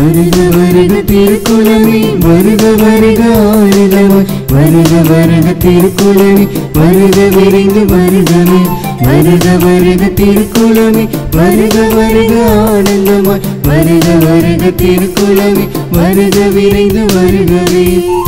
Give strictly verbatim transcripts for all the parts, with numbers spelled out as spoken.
வருக வருக திருக்குலமே வருக வருக ஆனந்தமாய் வருக வருக திருக்குலமே வருக விரைந்து வருகவே வருக வருக திருக்குலமே வருக வருக ஆனந்தமாய் வருக வருக திருக்குலமே வருக விரைந்து வருகவே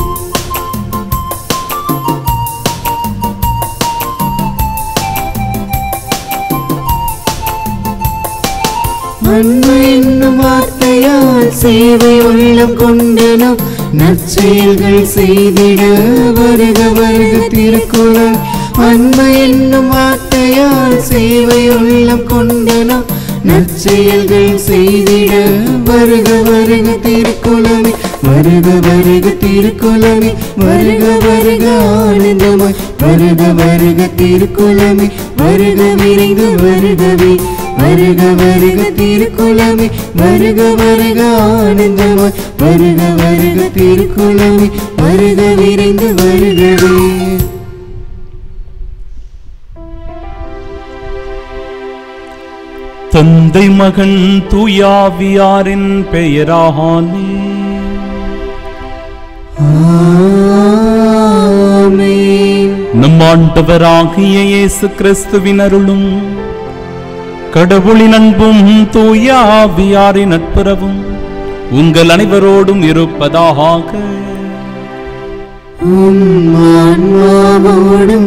அன்பு என்னும் வார்த்தையால் சேவை உள்ளம் கொண்டனம் நற்செயல்கள் செய்திட வருக வருக திருக்குலம் அன்பு என்னும் வார்த்தையால் சேவை உள்ளம் கொண்டனம் நற்செயல்கள் செய்திட வருக வருக திருக்குலமே வருக வருக திருக்குலமே வருக வருக ஆனந்தமாய் வருக வருக திருக்குலமே வருக விரைந்து வருகவே வருக வருக திருக்குலமே வருக வருக ஆனந்தமாய் வருக வருக திருக்குலமே வருக விரைந்து வருகவே தந்தை மகன் தூயாவியாரின் பெயராலே ஆமென். நம் ஆண்டவராகிய இயேசு கிறிஸ்துவின் அருளும் கடவுளின் அன்பும் தூயாவியாரின் நட்புறவும் உங்கள் அனைவரோடும் இருப்பதாக. உம் ஆன்மாவோடும்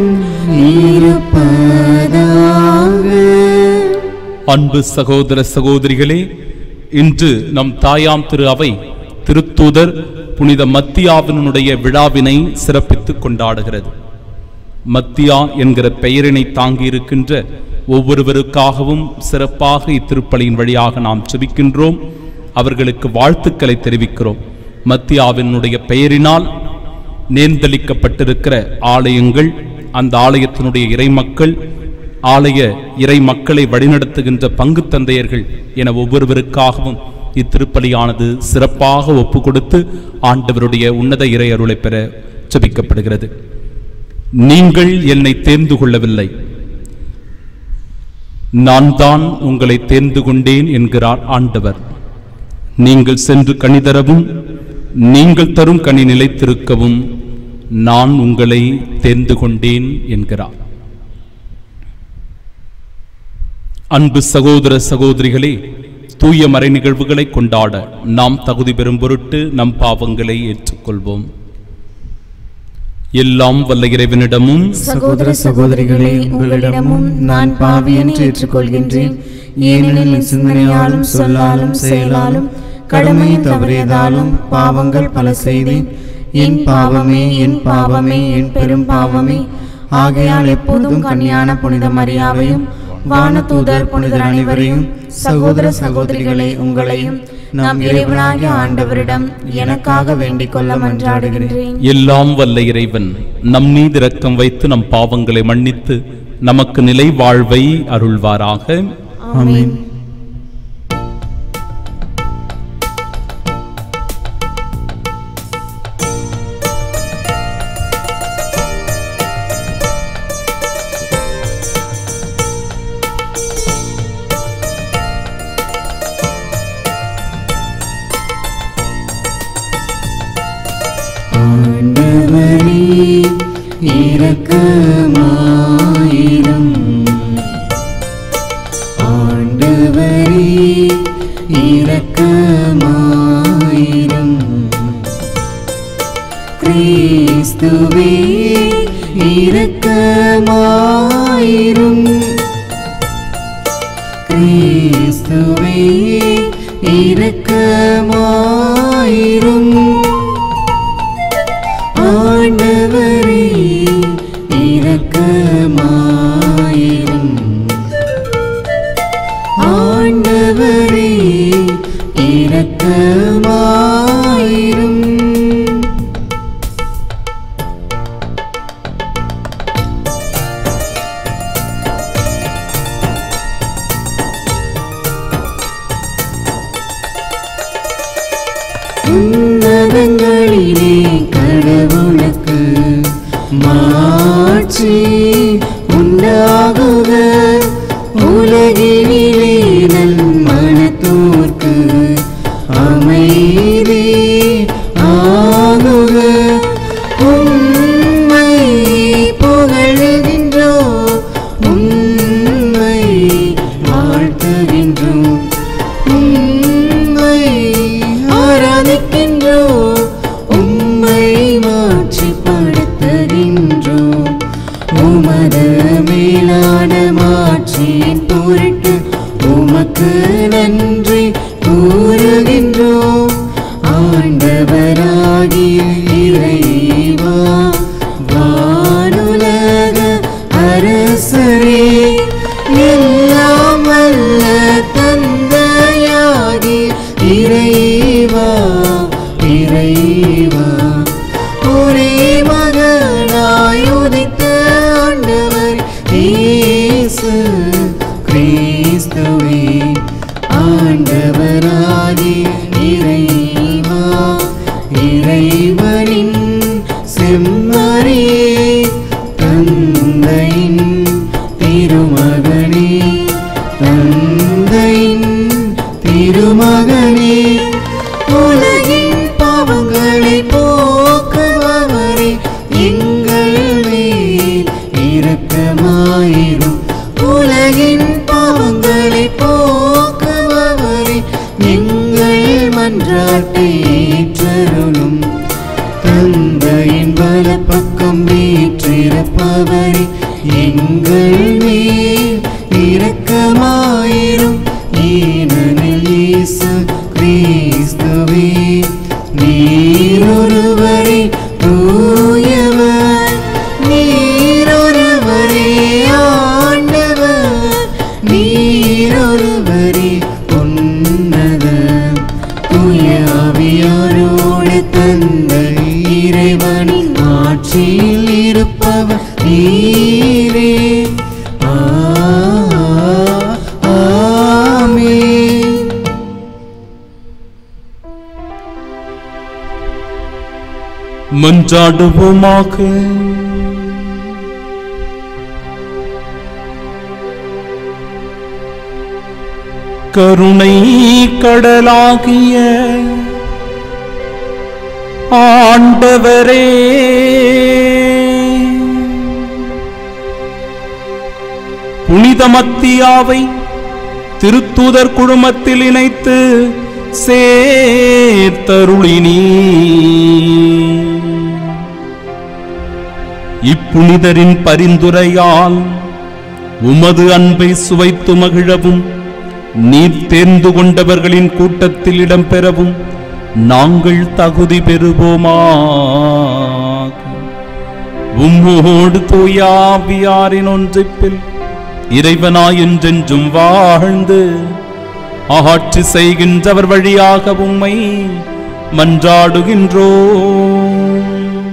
இருப்பதாக. அன்பு சகோதர சகோதரிகளே, இன்று நம் தாயாம் திரு அவை திருத்தூதர் புனித மத்தியாவினுடைய விழாவினை சிறப்பித்துக் கொண்டாடுகிறது. மத்தியா என்கிற பெயரினை தாங்கியிருக்கின்ற ஒவ்வொருவருக்காகவும் சிறப்பாக இத்திருப்பலியின் வழியாக நாம் செபிக்கின்றோம். அவர்களுக்கு வாழ்த்துக்களை தெரிவிக்கிறோம். மத்தியாவினுடைய பெயரினால் நேர்ந்தளிக்கப்பட்டிருக்கிற ஆலயங்கள், அந்த ஆலயத்தினுடைய இறைமக்கள், ஆலய இறை மக்களை வழிநடத்துகின்ற பங்கு தந்தையர்கள் என ஒவ்வொருவருக்காகவும் இத்திருப்பலியானது சிறப்பாக ஒப்பு கொடுத்து ஆண்டவருடைய உன்னத இறை அருளை பெற செபிக்கப்படுகிறது. நீங்கள் என்னை தேர்ந்து கொள்ளவில்லை, நான் தான் உங்களை தேர்ந்து கொண்டேன் என்கிறார் ஆண்டவர். நீங்கள் சென்று கனி தரவும் நீங்கள் தரும் கனி நிலைத்திருக்கவும் நான் உங்களை தேர்ந்து கொண்டேன் என்கிறார். அன்பு சகோதர சகோதரிகளே, தூய மறை நிகழ்வுகளை கொண்டாட நாம் தகுதி பெறும் பொருட்டு நம் பாவங்களை ஏற்றுக்கொள்வோம். எல்லாம் வல்ல இறைவனிடமும் சகோதர சகோதரிகளே, உங்களிடமும் நான் பாவி என்று ஏற்றுக்கொள்கின்றேன். ஏனெனில் என் சிந்தனையாலும் சொல்லாலும் செயலாலும் கடமையை தவறியதாலும் பாவங்கள் பல செய்தேன். என் பாவமே என் பாவமே என் பெரும் பாவமே. ஆகையால் எப்போதும் கன்னியான புனித மரியாவையும் வானதூதர் புனிதர் அனைவரையும் சகோதர சகோதரிகளை உங்களையும் நாம் இறைவனாகிய ஆண்டவரிடம் எனக்காக வேண்டிக் கொள்ள மன்றாடுகின்றேன். எல்லாம் வல்ல இறைவன் நம் மீது இரக்கம் வைத்து நம் பாவங்களை மன்னித்து நமக்கு நிலை வாழ்வை அருள்வாராக. ஆமென். ஆண்டவரே இரக்கமாயிரும். ஆண்டவரே இரக்கமாயிரும். கிறிஸ்துவே இரக்கமாயிரும். கிறிஸ்துவே இரக்கமாயிரும். ஆண்டவரே இரக்கமாயிரும். ஆண்டவரே இரக்கமாயிரும். உன்னதங்களிலே கடவுளுக்கு மாட்சி உண்டாகுக. உலகினிலே நல் மனத்தோர்க்கு அமைதி மாட்சியின் பொருட்டு உமக்கு நன்றி கூறுகின்றோம். ஆண்டவராகிய இறைவா, வானுலக அரசரே, எல்லாம் வல்ல தந்தையாகி இறைவா இறைவா, ஒரே மகனாய் உதித்த ஆண்டவர் இயேசு கிறிஸ்துவே, ஆண்டவராகிய இறைவா, இறைவனின் செம்மறியே, தந்தையின் திருமகனே, தந்தையின் திருமகனே, உலகின் பாவங்களை போக்குபவரே, எங்கள் மேல் இரக்கமாயிரும். உலகின் பாவங்களை போக்குபவரே, எங்கள் மன்றாட்டை ஏற்றருளும். தந்தையின் வலப்பக்கம் வீற்றிருப்பவரே, எங்கள் மேல் இரக்கமாயிரும். ஏனெனில் இயேசு கிறிஸ்துவே, நீரொருவரே தூயவர், நீரொருவரே ஆண்டவர், நீரொருவரே உன்னதர். தூய ஆவியாரோடு தந்தை இறைவனின் ஆட்சியில் இருப்பவர் நீரே. ஆமென். மன்றாடுவோமாக. கருணை கடலாகிய ஆண்டவரே, புனித மத்தியாவை திருத்தூதர் குழுமத்தில் இணைத்து சேர்த்தருளினீ. இப்புனிதரின் பரிந்துரையால் உமது அன்பை சுவைத்து மகிழவும், நீர் தேர்ந்து கொண்டவர்களின் கூட்டத்தில் இடம்பெறவும் நாங்கள் தகுதி பெறுவோமாக. உம்மோடு தூயாவியாரின் ஒன்றிப்பில் இறைவனாய் என்றென்றும் வாழ்ந்து ஆட்சி செய்கின்றவர் வழியாக உம்மை மன்றாடுகின்றோம்.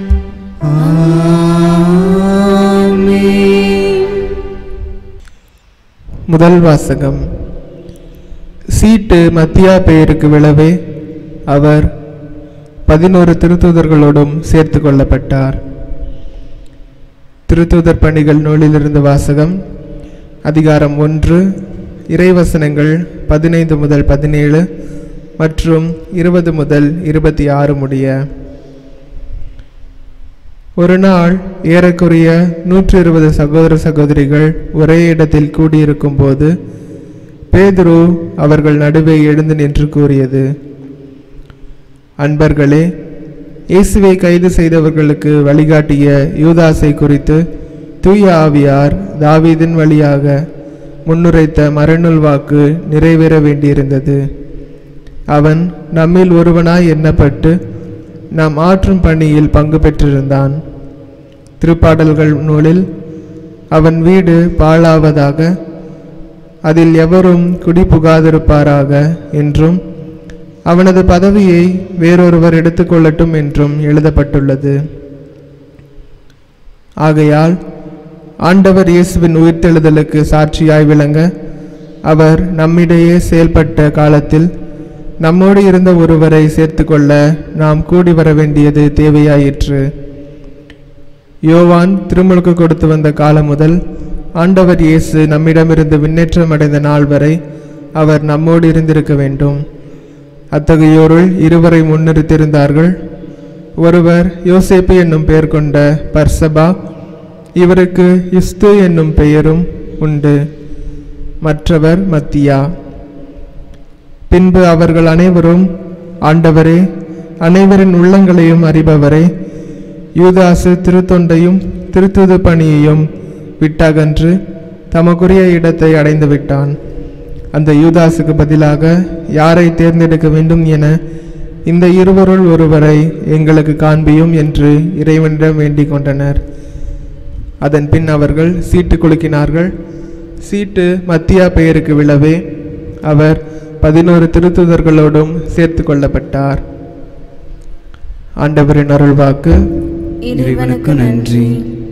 முதல் வாசகம். சீட்டு மத்தியா பெயருக்கு விழவே அவர் பதினோரு திருத்தூதர்களோடும் சேர்த்து கொள்ளப்பட்டார். திருத்தூதர் பணிகள் நூலிலிருந்து வாசகம். அதிகாரம் ஒன்று, இறைவசனங்கள் பதினைந்து முதல் பதினேழு மற்றும் இருபது முதல் இருபத்தி ஆறு முடிய. ஒரு நாள் ஏறக்குறைய நூற்றி இருபது சகோதர சகோதரிகள் ஒரே இடத்தில் கூடியிருக்கும் போது பேதுரு அவர்கள் நடுவே எழுந்து நின்று கூறியது, அன்பர்களே, இயேசுவை கைது செய்தவர்களுக்கு வழிகாட்டிய யூதாசை குறித்து தூய ஆவியார் தாவீதின் வழியாக முன்னுரைத்த மறைநூல் வாக்கு நிறைவேற வேண்டியிருந்தது. அவன் நம்மில் ஒருவனாய் எண்ணப்பட்டு நாம் ஆற்றும் பணியில் பங்கு பெற்றிருந்தான். திருப்பாடல்கள் நூலில் அவன் வீடு பாழாவதாக, அதில் எவரும் குடிபுகாதிருப்பாராக என்றும் அவனது பதவியை வேறொருவர் எடுத்துக்கொள்ளட்டும் என்றும் எழுதப்பட்டுள்ளது. ஆகையால் ஆண்டவர் இயேசுவின் உயிர்த்தெழுதலுக்கு சாட்சியாய் விளங்க அவர் நம்மிடையே செயல்பட்ட காலத்தில் நம்மோடு இருந்த ஒருவரை சேர்த்து கொள்ள நாம் கூடி வர வேண்டியது தேவையாயிற்று. யோவான் திருமுழுக்கு கொடுத்து வந்த காலம் முதல் ஆண்டவர் இயேசு நம்மிடமிருந்து விண்ணேற்றம் அடைந்த நாள் வரை அவர் நம்மோடு இருந்திருக்க வேண்டும். அத்தகையோருள் இருவரை முன்னிறுத்திருந்தார்கள். ஒருவர் யோசேப்பு என்னும் பெயர் கொண்ட பர்சபா, இவருக்கு இஸ்து என்னும் பெயரும் உண்டு. மற்றவர் மத்தியா. பின்பு அவர்கள் அனைவரும், ஆண்டவரே, அனைவரின் உள்ளங்களையும் அறிபவரே, யூதாசு திருத்தொண்டையும் திருத்துது பணியையும் விட்டகன்று தமக்குரிய இடத்தை அடைந்து விட்டான். அந்த யூதாசுக்கு பதிலாக யாரை தேர்ந்தெடுக்க வேண்டும் என இந்த இருவருள் ஒருவரை எங்களுக்கு காண்பியும் என்று இறைவனிடம் வேண்டிக் கொண்டனர். அதன் பின் அவர்கள் சீட்டு குலுக்கினார்கள். சீட்டு மத்தியா பெயருக்கு விழவே அவர் பதினோரு திருத்துதர்களோடும் சேர்த்து கொள்ளப்பட்டார். ஆண்டவரின் அருள்வாக்கு. இறைவனுக்கு நன்றி.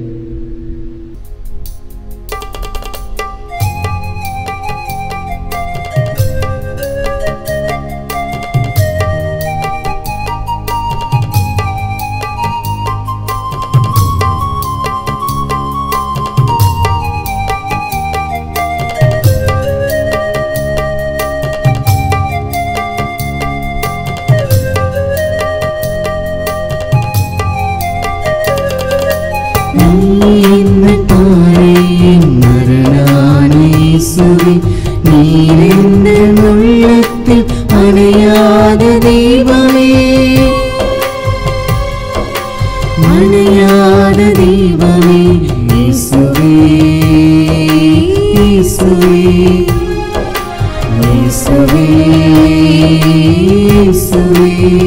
அணையாத தெய்வமே, அணையாத தெய்வமே, இயேசுவே, இயேசுவே, இயேசுவே, இயேசுவே.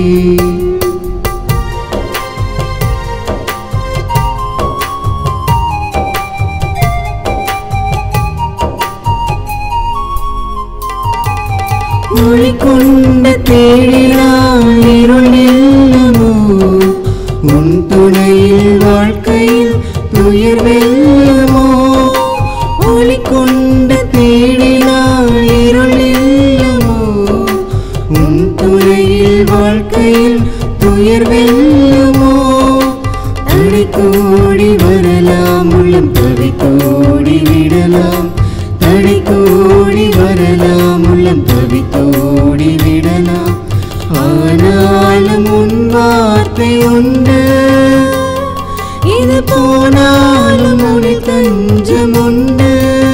ஒளி கொண்ட தேடினால் இருள் நில்லமோ, உன் துணையில் வாழ்க்கையில் துயர் வெல்லமோ. ஒளி கொண்ட தேடினால் இருள் நில்லமோ, உன் துணையில் வாழ்க்கையில் துயர் வெல்லமோ. தடை கோடி வரலாம், உள்ளம் தடை கோடி விடலாம், தடை கோடி வரலாம், உள்ளம் தவித்தோடி விடலாம். ஆனாலும் உன் வார்த்தை உண்டு, இது போனாலும் உன்னில் தஞ்சம் உண்டு.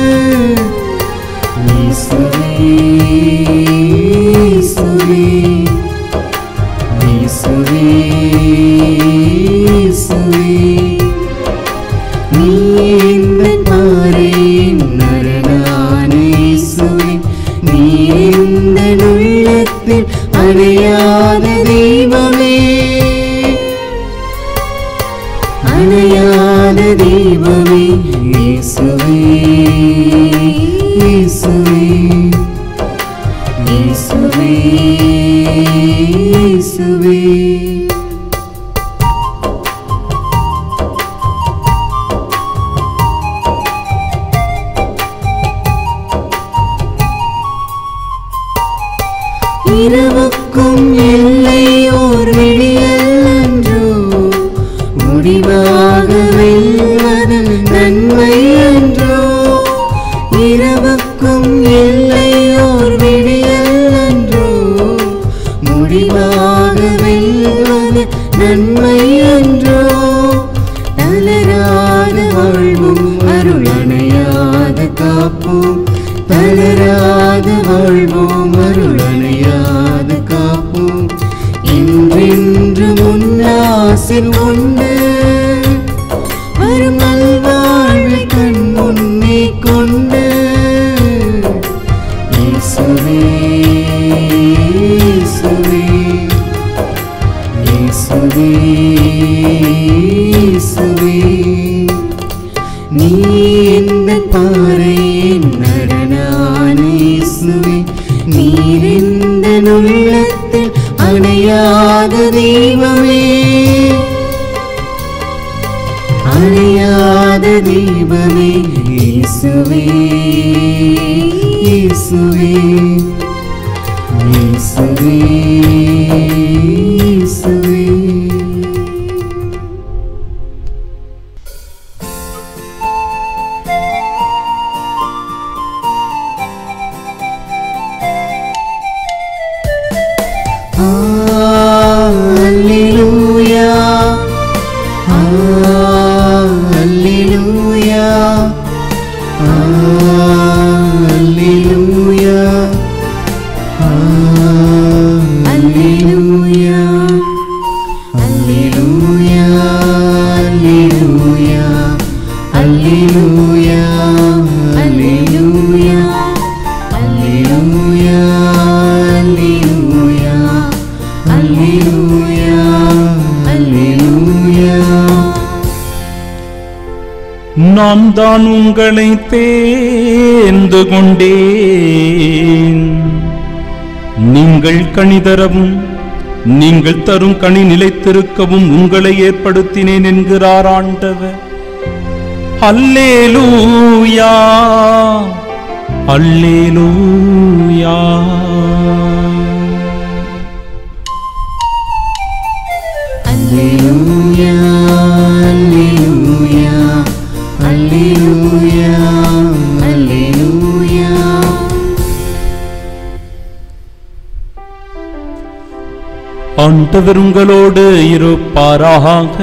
இயேசுவே, இயேசுவே, இயேசுவே, இயேசுவே. நீ எந்தன் பாறையின் நரனான இயேசுவே, நீ எந்தன் உள்ளத்தில் அணையாத தெய்வமே, அணையாத தெய்வமே, இயேசுவே, இயேசுவே, இயேசுவே, இயேசுவே. இரவுக்கும் எல்லை ஓர் விடியல் அன்றோ, முடிவாக வெல்வது நன்மை அன்றோ. இரவுக்கும் எல்லை ஓர் விடியல் அன்றோ, முடிவாக வெல்வது நன்மை அன்றோ. தளராத வாழ்வும் அருள் அணையாத காப்போம், தளராத வாழ்வோம் அருள் அணையாத காப்போம். என்றென்று முன்னாசில் உண்டு, வரும் நல்வாழ்வை கண் முன்னே கொண்டு. இயேசுவே, இயேசுவே, இயேசுவே, இயேசுவே. நீ எந்தன் பாறையின் நரனான இயேசுவே, நீர் எந்தன் உள்ளத்தில் அணையாத தெய்வமே, அணையாத தெய்வமே, இயேசுவே, இயேசுவே, இயேசுவே, இயேசுவே. Alleluia. நான் தான் உங்களை தேர்ந்து கொண்டேன். நீங்கள் கனிதரவும் நீங்கள் தரும் கனி நிலைத்திருக்கவும் உங்களை ஏற்படுத்தினேன் என்கிறார் ஆண்டவர். அல்லேலூயா, அல்லேலூயா. அல்லேலூயா, அல்லேலூயா, அல்லேலூயா, அல்லேலூயா. ஆண்டவர் உங்களோடு இருப்பாராக.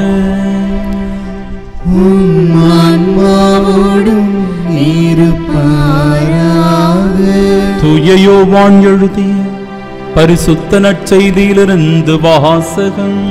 உம் ஆன்மாவோடும் இருப்பாராக. தூய யோவான் எழுதிய பரிசுத்த நற்செய்தியிலிருந்து வாசகம்.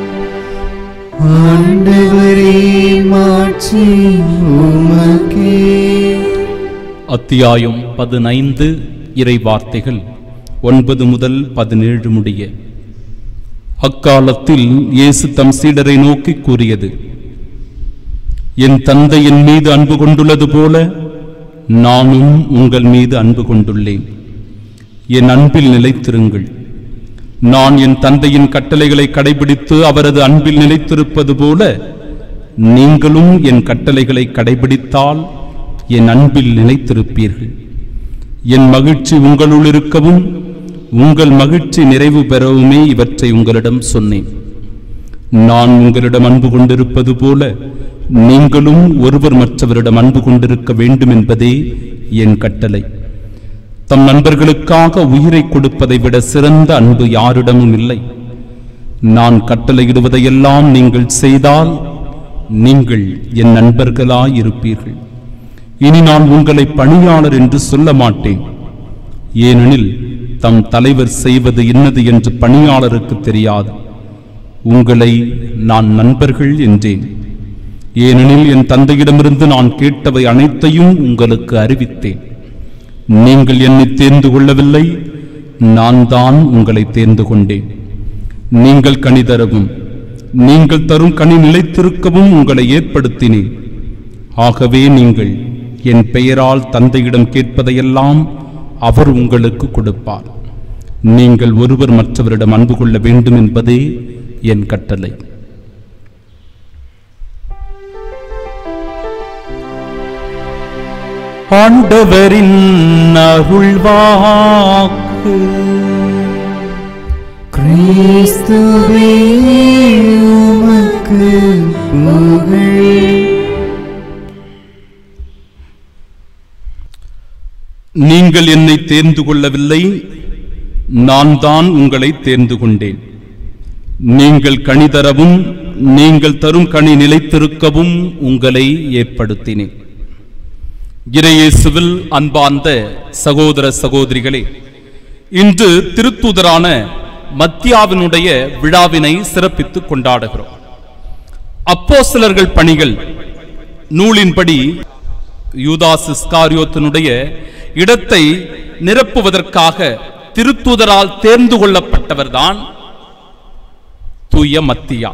ஆண்டவரே, மாட்சி உமக்கே. அத்தியாயம் பதினைந்து. இறை வார்த்தைகள் ஒன்பது முதல் பதினேழு முடிய. அக்காலத்தில் இயேசு தம் சீடரை நோக்கி கூறியது: என் தந்தை என் மீது அன்பு கொண்டுள்ளது போல நானும் உங்கள் மீது அன்பு கொண்டுள்ளேன். என் அன்பில் நிலைத்திருங்கள். நான் என் தந்தையின் கட்டளைகளை கடைபிடித்து அவரது அன்பில் நிலைத்திருப்பது போல நீங்களும் என் கட்டளைகளை கடைபிடித்தால் என் அன்பில் நிலைத்திருப்பீர்கள். என் மகிழ்ச்சி உங்களுள் இருக்கவும் உங்கள் மகிழ்ச்சி நிறைவு பெறவுமே இவற்றை உங்களிடம் சொன்னேன். நான் உங்களிடம் அன்பு கொண்டிருப்பது போல நீங்களும் ஒருவர் மற்றவரிடம் அன்பு கொண்டிருக்க வேண்டும் என்பதே என் கட்டளை. தம் நண்பர்களுக்காக உயிரை கொடுப்பதை விட சிறந்த அன்பு யாரிடமும் இல்லை. நான் கட்டளையிடுவதையெல்லாம் நீங்கள் செய்தால் நீங்கள் என் நண்பர்களாயிருப்பீர்கள். இனி நான் உங்களை பணியாளர் என்று சொல்ல மாட்டேன், ஏனெனில் தம் தலைவர் செய்வது இன்னது என்று பணியாளருக்கு தெரியாது. உங்களை நான் நண்பர்கள் என்றேன், ஏனெனில் என் தந்தையிடமிருந்து நான் கேட்டவை அனைத்தையும் உங்களுக்கு அறிவித்தேன். நீங்கள் என்னை தேர்ந்து கொள்ளவில்லை, நான் தான் உங்களை தேர்ந்து கொண்டேன். நீங்கள் கனி தரவும் நீங்கள் தரும் கனி நிலைத்திருக்கவும் உங்களை ஏற்படுத்தினேன். ஆகவே நீங்கள் என் பெயரால் தந்தையிடம் கேட்பதையெல்லாம் அவர் உங்களுக்கு கொடுப்பார். நீங்கள் ஒருவர் மற்றவரிடம் அன்பு கொள்ள வேண்டும் என்பதே என் கட்டளை. ஆண்டவரின் அருள்வாக்கு. கிறிஸ்துவே, உமக்கு புகழ். நீங்கள் என்னை தேர்ந்து கொள்ளவில்லை, நான் தான் உங்களை தேர்ந்து கொண்டேன். நீங்கள் கனி தரவும் நீங்கள் தரும் கனி நிலைத்திருக்கவும் உங்களை ஏற்படுத்தினேன். இறையேசுவில் அன்பார்ந்த சகோதர சகோதரிகளே, இன்று திருத்தூதரான மத்தியாவினுடைய விழாவினை சிறப்பித்துக் கொண்டாடுகிறோம். அப்போஸ்தலர்கள் பணிகள் நூலின்படி யூதாஸ் இஸ்காரியோத்தினுடைய இடத்தை நிரப்புவதற்காக திருத்தூதரால் தேர்ந்து கொள்ளப்பட்டவர்தான் தூய மத்தியா.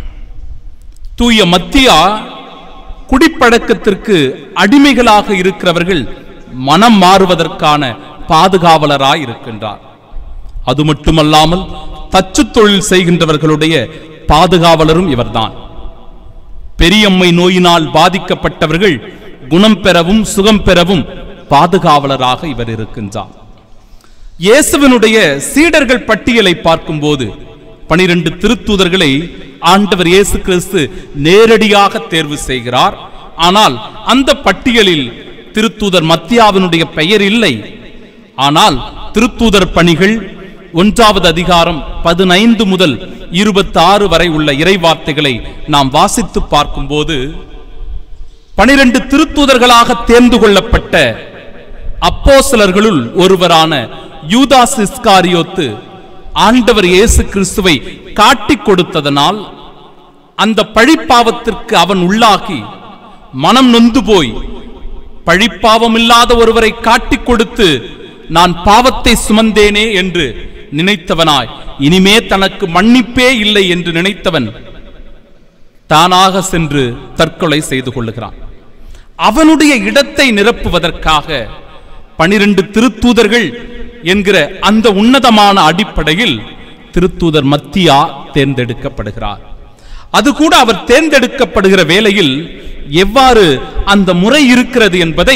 தூய மத்தியா குடிப்பழக்கத்திற்கு அடிமைகளாக இருக்கிறவர்கள் மனம் மாறுவதற்கான பாதுகாவலராய் இருக்கின்றார். அது மட்டுமல்லாமல் தச்சு தொழில் செய்கின்றவர்களுடைய பாதுகாவலரும் இவர்தான். பெரியம்மை நோயினால் பாதிக்கப்பட்டவர்கள் குணம் பெறவும் சுகம் பெறவும் பாதுகாவலராக இவர் இருக்கின்றார். இயேசுவினுடைய சீடர்கள் பட்டியலை பார்க்கும்போது பனிரெண்டு திருத்தூதர்களை ஆண்டவர் இயேசு கிறிஸ்து நேரடியாக தேர்வு செய்கிறார். ஆனால் அந்த பட்டியலில் திருத்தூதர் மத்தியாவினுடைய பெயர் இல்லை. ஆனால் திருத்தூதர் பணிகள் ஒன்றாவது அதிகாரம் பதினைந்து முதல் இருபத்தி ஆறு வரை உள்ள இறைவார்த்தைகளை நாம் வாசித்து பார்க்கும்போது பனிரெண்டு திருத்தூதர்களாக தேர்ந்து கொள்ளப்பட்ட அப்போஸ்தலர்களுள் ஒருவரான யூதாஸ் இஸ்காரியோத்து ஆண்டவர் இயேசு கிறிஸ்துவை காட்டிக் கொடுத்ததனால் அந்த பழிப்பாவத்திற்கு அவன் உள்ளாகி மனம் நொந்து போய் பழிப்பாவம் இல்லாத ஒருவரை காட்டிக் கொடுத்து நான் பாவத்தை சுமந்தேனே என்று நினைத்தவனாய் இனிமே தனக்கு மன்னிப்பே இல்லை என்று நினைத்தவன் தானாக சென்று தற்கொலை செய்து கொள்ளுகிறான். அவனுடைய இடத்தை நிரப்புவதற்காக பனிரெண்டு திருத்தூதர்கள் என்கிற அந்த உன்னதமான அடிப்படையில் திருத்தூதர் மத்தியா தேர்ந்தெடுக்கப்படுகிறார். அது கூட அவர் தேர்ந்தெடுக்கப்படுகிற வேளையில் எவ்வாறு அந்த முறை இருக்கிறது என்பதை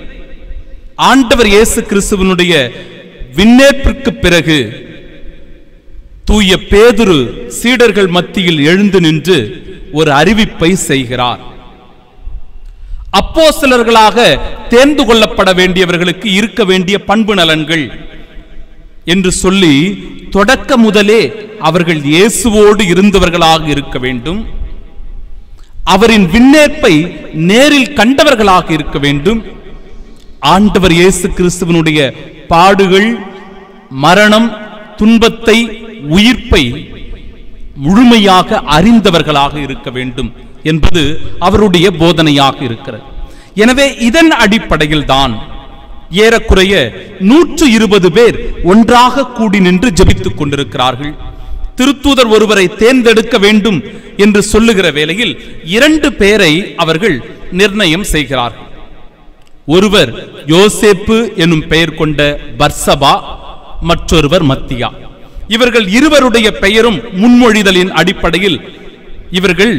ஆண்டவர் இயேசு கிறிஸ்துவினுடைய விண்ணேற்பிற்கு பிறகு தூய பேதுரு சீடர்கள் மத்தியில் எழுந்து நின்று ஒரு அறிவிப்பை செய்கிறார். அப்போஸ்தலர்களாக தேர்ந்து கொள்ளப்பட வேண்டியவர்களுக்கு இருக்க வேண்டிய பண்பு நலன்கள் என்று சொல்லி தொடக்க முதலே அவர்கள் இயேசுவோடு இருந்தவர்களாக இருக்க வேண்டும், அவரின் விண்ணேற்பை நேரில் கண்டவர்களாக இருக்க வேண்டும், ஆண்டவர் இயேசு கிறிஸ்துவினுடைய பாடுகள், மரணம், துன்பத்தை, உயிர்ப்பை முழுமையாக அறிந்தவர்களாக இருக்க வேண்டும் என்பது அவருடைய போதனையாக இருக்கிறது. எனவே இதன் அடிப்படையில் தான் ஏறக்குறைய நூற்று இருபது பேர் ஒன்றாக கூடி நின்று ஜெபித்துக் கொண்டிருக்கிறார்கள். திருத்தூதர் ஒருவரை தேர்ந்தெடுக்க வேண்டும் என்று சொல்லுகிற வேளையில் இரண்டு பேரை அவர்கள் நிர்ணயம் செய்கிறார்கள். ஒருவர் யோசேப்பு என்னும் பெயர் கொண்ட பர்சபா, மற்றொருவர் மத்தியா. இவர்கள் இருவருடைய பெயரும் முன்மொழிதலின் அடிப்படையில் இவர்கள்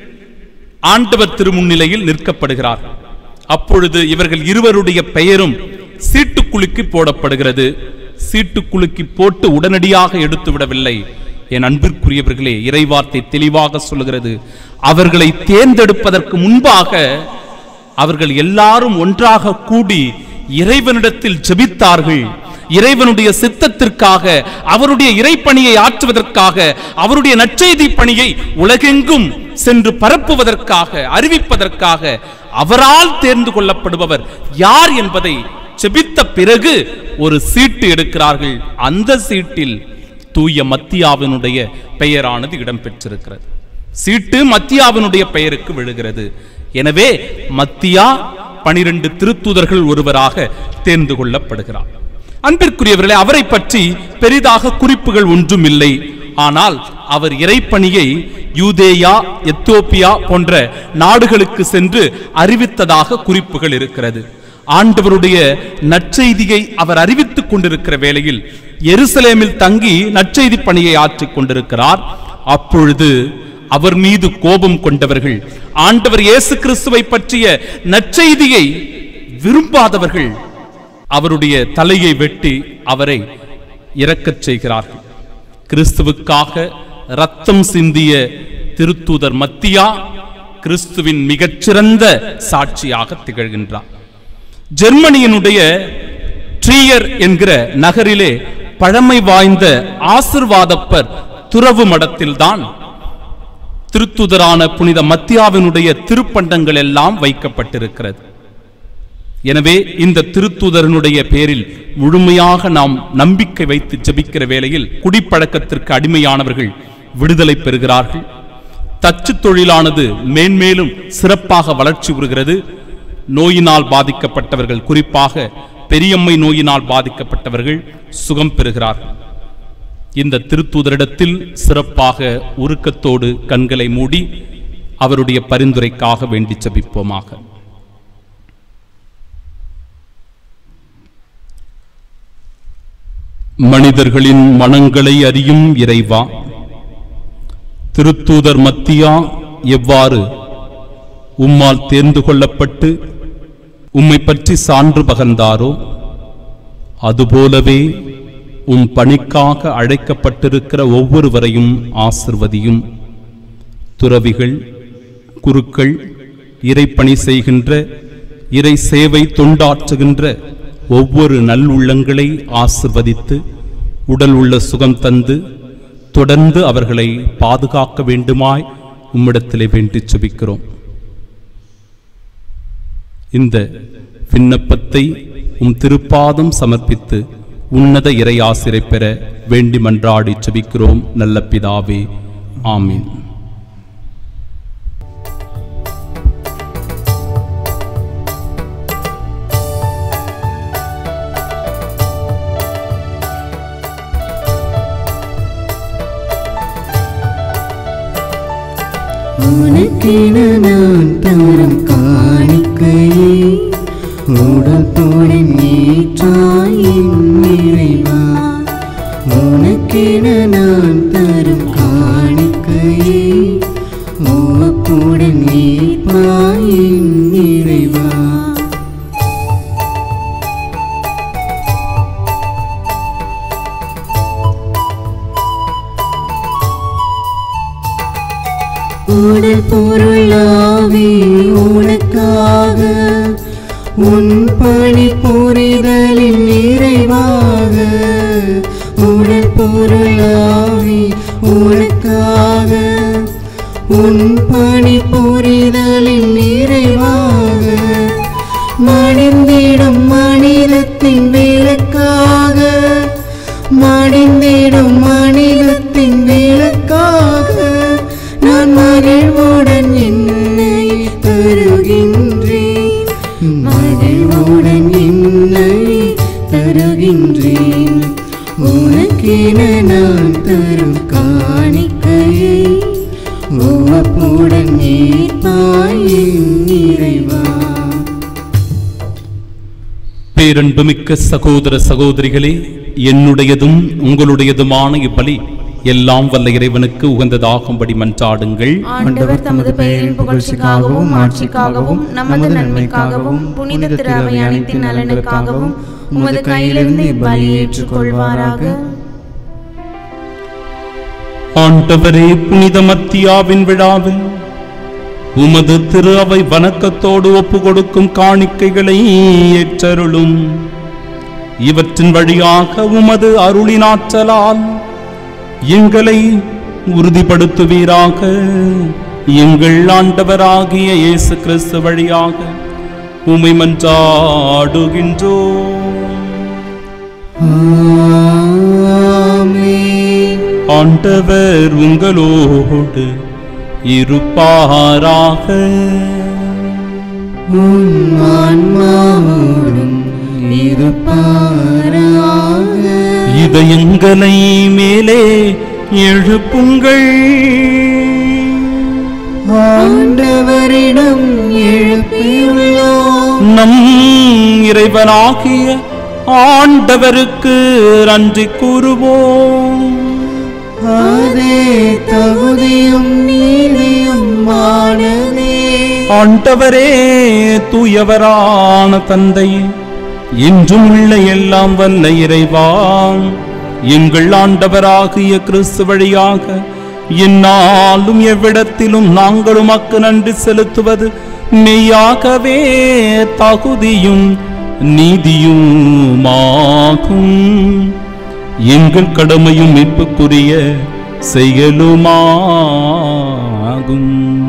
ஆண்டவர் திருமுன்னிலையில் நிற்கப்படுகிறார்கள். அப்பொழுது இவர்கள் இருவருடைய பெயரும் சீட்டுக்குலுக்கி போடப்படுகிறது. சீட்டுக்குலுக்கி போட்டு உடனடியாக எடுத்து விடவில்லை. என் அன்பிற்குரியவர்களே, இறைவார்த்தை தெளிவாக சொல்லுகிறது, அவர்களை தேர்ந்தெடுப்பதற்கு முன்பாக அவர்கள் எல்லாரும் ஒன்றாக கூடி இறைவனிடத்தில் ஜெபித்தார்கள். இறைவனுடைய சித்தத்திற்காக, அவருடைய இறைப்பணியை ஆற்றுவதற்காக, அவருடைய நற்செய்தி பணியை உலகெங்கும் சென்று பரப்புவதற்காக, அறிவிப்பதற்காக அவரால் தேர்ந்து கொள்ளப்படுபவர் யார் என்பதை ஜெபித்த பிறகு ஒரு சீட்டு எடுக்கிறார்கள். அந்த சீட்டில் தூய மத்தியாவினுடைய பெயரானது இடம்பெற்றிருக்கிறது. சீட்டு மத்தியாவினுடைய பெயருக்கு விழுகிறது. எனவே மத்தியா பனிரெண்டு திருத்தூதர்கள் ஒருவராக தேர்ந்து கொள்ளப்படுகிறார். அன்பிற்குரியவர்களே, அவரை பற்றி பெரிதாக குறிப்புகள் ஒன்றும் இல்லை. ஆனால் அவர் இறைப்பணியை யூதேயா, எத்தியோப்பியா போன்ற நாடுகளுக்கு சென்று அறிவித்ததாக குறிப்புகள் இருக்கிறது. ஆண்டவருடைய நற்செய்தியை அவர் அறிவித்துக் கொண்டிருக்கிற வேளையில் எருசலேமில் தங்கி நற்செய்தி பணியை ஆற்றிக் கொண்டிருக்கிறார். அப்பொழுது அவர் மீது கோபம் கொண்டவர்கள், ஆண்டவர் இயேசு கிறிஸ்துவை பற்றிய நற்செய்தியை விரும்பாதவர்கள் அவருடைய தலையை வெட்டி அவரை இறக்கச் செய்கிறார்கள். கிறிஸ்துவுக்காக ரத்தம் சிந்திய திருத்தூதர் மத்தியா கிறிஸ்துவின் மிகச்சிறந்த சாட்சியாக திகழ்கின்றார். ஜெர்மனியினுடைய ட்ரியர் என்கிற நகரிலே பழமை வாய்ந்த ஆசிர்வாதப்பர் துறவு மடத்தில்தான் திருத்தூதரான புனித மத்தியாவினுடைய திருப்பண்டங்கள் எல்லாம் வைக்கப்பட்டிருக்கிறது. எனவே இந்த திருத்தூதரனுடைய பேரில் முழுமையாக நாம் நம்பிக்கை வைத்து ஜெபிக்கிற வேளையில் குடிப்பழக்கத்திற்கு அடிமையானவர்கள் விடுதலை பெறுகிறார்கள். தச்சு தொழிலானது மேன்மேலும் சிறப்பாக வளர்ச்சி உறுகிறது. நோயினால் பாதிக்கப்பட்டவர்கள், குறிப்பாக பெரியம்மை நோயினால் பாதிக்கப்பட்டவர்கள் சுகம் பெறுகிறார்கள். இந்த திருத்தூதரிடத்தில் சிறப்பாக உருக்கத்தோடு கண்களை மூடி அவருடைய பரிந்துரைக்காக வேண்டி ஜெபிப்போமாக. மனிதர்களின் மனங்களை அறியும் இறைவா, திருத்தூதர் மத்தியா எவ்வாறு உம்மால் தேர்ந்து கொள்ளப்பட்டு உம்மை பற்றி சான்று பகர்ந்தாரோ அதுபோலவே உம் பணிக்காக அழைக்கப்பட்டிருக்கிற ஒவ்வொருவரையும் ஆசிர்வதியும். துறவிகள், குருக்கள், இறைப்பணி செய்கின்ற, இறை சேவை தொண்டாற்றுகின்ற ஒவ்வொரு நல்லுள்ளங்களை ஆசிர்வதித்து உடல் உள்ள சுகம் தந்து தொடர்ந்து அவர்களை பாதுகாக்க வேண்டுமாய் உம்மிடத்திலே வேண்டி ஜெபிக்கிறோம். இந்த விண்ணப்பத்தை உம் திருப்பாதம் சமர்ப்பித்து உன்னத இறை ஆசிரை பெற வேண்டி மன்றாடி ஜெபிக்கிறோம் நல்ல பிதாவே, ஆமீன். உனக்கென நான் தரும் காணிக்கை உடற்போடு நீற்றாயின் நிறைவா உனக்கென நான் தரும் காணிக்கையை உவப்புடன் நீப்பாயின் நிறைவா. உடல் பொருளாவே உனக்காக உன் பணி புரிதலின் நிறைவாக உடல் பொருளாவே உனக்காக உன் பணி புரிதலின் நிறைவாக மடிந்திடும் மனிதத்தின் விளக்காக மடிந்திடும் மனிதத்தின் விளக்காக நான் மகிழ்வுடன் என்னை தருகின்றேன் மகிழ்வுடன் என்னை தருகின்றேன் உனக்கென நான் தரும் காணிக்கையை உவப்புடன் நீப்பாயின் நிறைவா. பேரன்புமிக்க சகோதர சகோதரிகளே, என்னுடையதும் உங்களுடையதுமான இப்பலி எல்லாம் வல்ல இறைவனுக்கு உகந்ததாகும்படி மன்றாடுங்கள். ஆண்டவர் தமது பெயரின் புகழ்ச்சிக்காகவும் ஆட்சிக்காகவும் நமது நன்மைக்காகவும் புனித திரு அவை அனைத்தின் நலனுக்காகவும் உமது கையிலிருந்து இப்பலியை ஏற்றுக்கொள்வாராக. ஆண்டவரே, புனித மத்தியாவின் விழாவில் உமது திரு அவை வணக்கத்தோடு ஒப்பு கொடுக்கும் காணிக்கைகளை ஏற்றருளும். இவற்றின் வழியாக உமது அருளினாற்றலால் எங்களை உறுதிப்படுத்துவீராக. எங்கள் ஆண்டவராகிய இயேசு கிறிஸ்து வழியாக உம்மை மன்றாடுகின்றோம். ஆமென். ஆண்டவர் உங்களோடு இருப்பாராக. உம் ஆன்மாவோடும் இருப்பாராக. இதயங்களை மேலே எழுப்புங்கள். ஆண்டவரிடம் எழுப்பியுள்ளோம். நம் இறைவனாகிய ஆண்டவருக்கு நன்றி கூறுவோம். அதே தகுதியும் நீதியும் ஆனதே. ஆண்டவரே, தூயவரான தந்தையே, இன்றும் உள்ள எல்லாம் வல்ல இறைவா, எங்கள் ஆண்டவராகிய கிறிஸ்து வழியாக எந்நாளும் எவ்விடத்திலும் நாங்கள் உமக்கு நன்றி செலுத்துவது மெய்யாகவே தகுதியும் நீதியுமாகும். எங்கள் கடமையும் மீட்புக்குரிய செயலுமாகும்.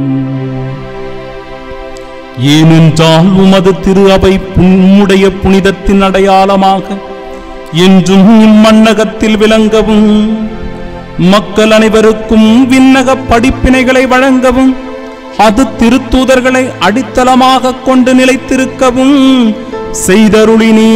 ஏனென்றால் உமது திரு அவை உம்முடைய புனிதத்தின் அடையாளமாக என்றும் இம்மண்ணகத்தில் விளங்கவும் மக்கள் அனைவருக்கும் விண்ணக படிப்பினைகளை வழங்கவும் அது திருத்தூதர்களை அடித்தளமாக கொண்டு நிலைத்திருக்கவும் செய்தருளினீ.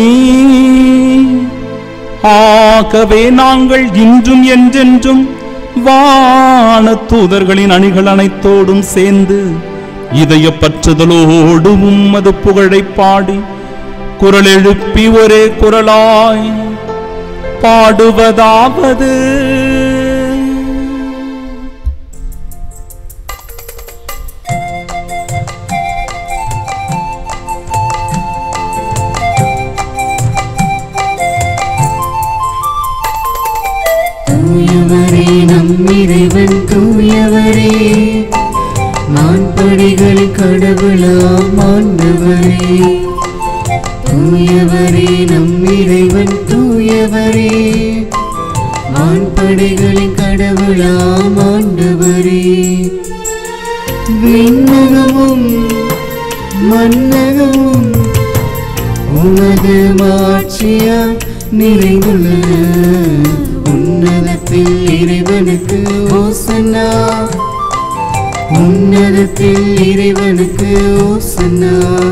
ஆகவே நாங்கள் இன்றும் என்றென்றும் வான தூதர்களின் அணிகள் அனைத்தோடும் சேர்ந்து இதய பற்றுதலோடு உம்மது புகழை பாடி குரல் எழுப்பி ஒரே குரலாய் பாடுவதாவது: தூயவரே நம் இறைவன் தூயவரே, மான்படிகளின் கடவுளாம் ஆண்டவரே. தூயவரே நம் இறைவன் தூயவரே, மான்படிகளின் கடவுளாம் ஆண்டவரே. விண்ணகமும் மன்னகமும் உமது மாட்சியால் நிறைந்துள்ளன. உன்னதத்தில் இறைவனுக்கு ஓசன்னா, உன்னதத்தில் இறைவனுக்கு ஓசன்னா,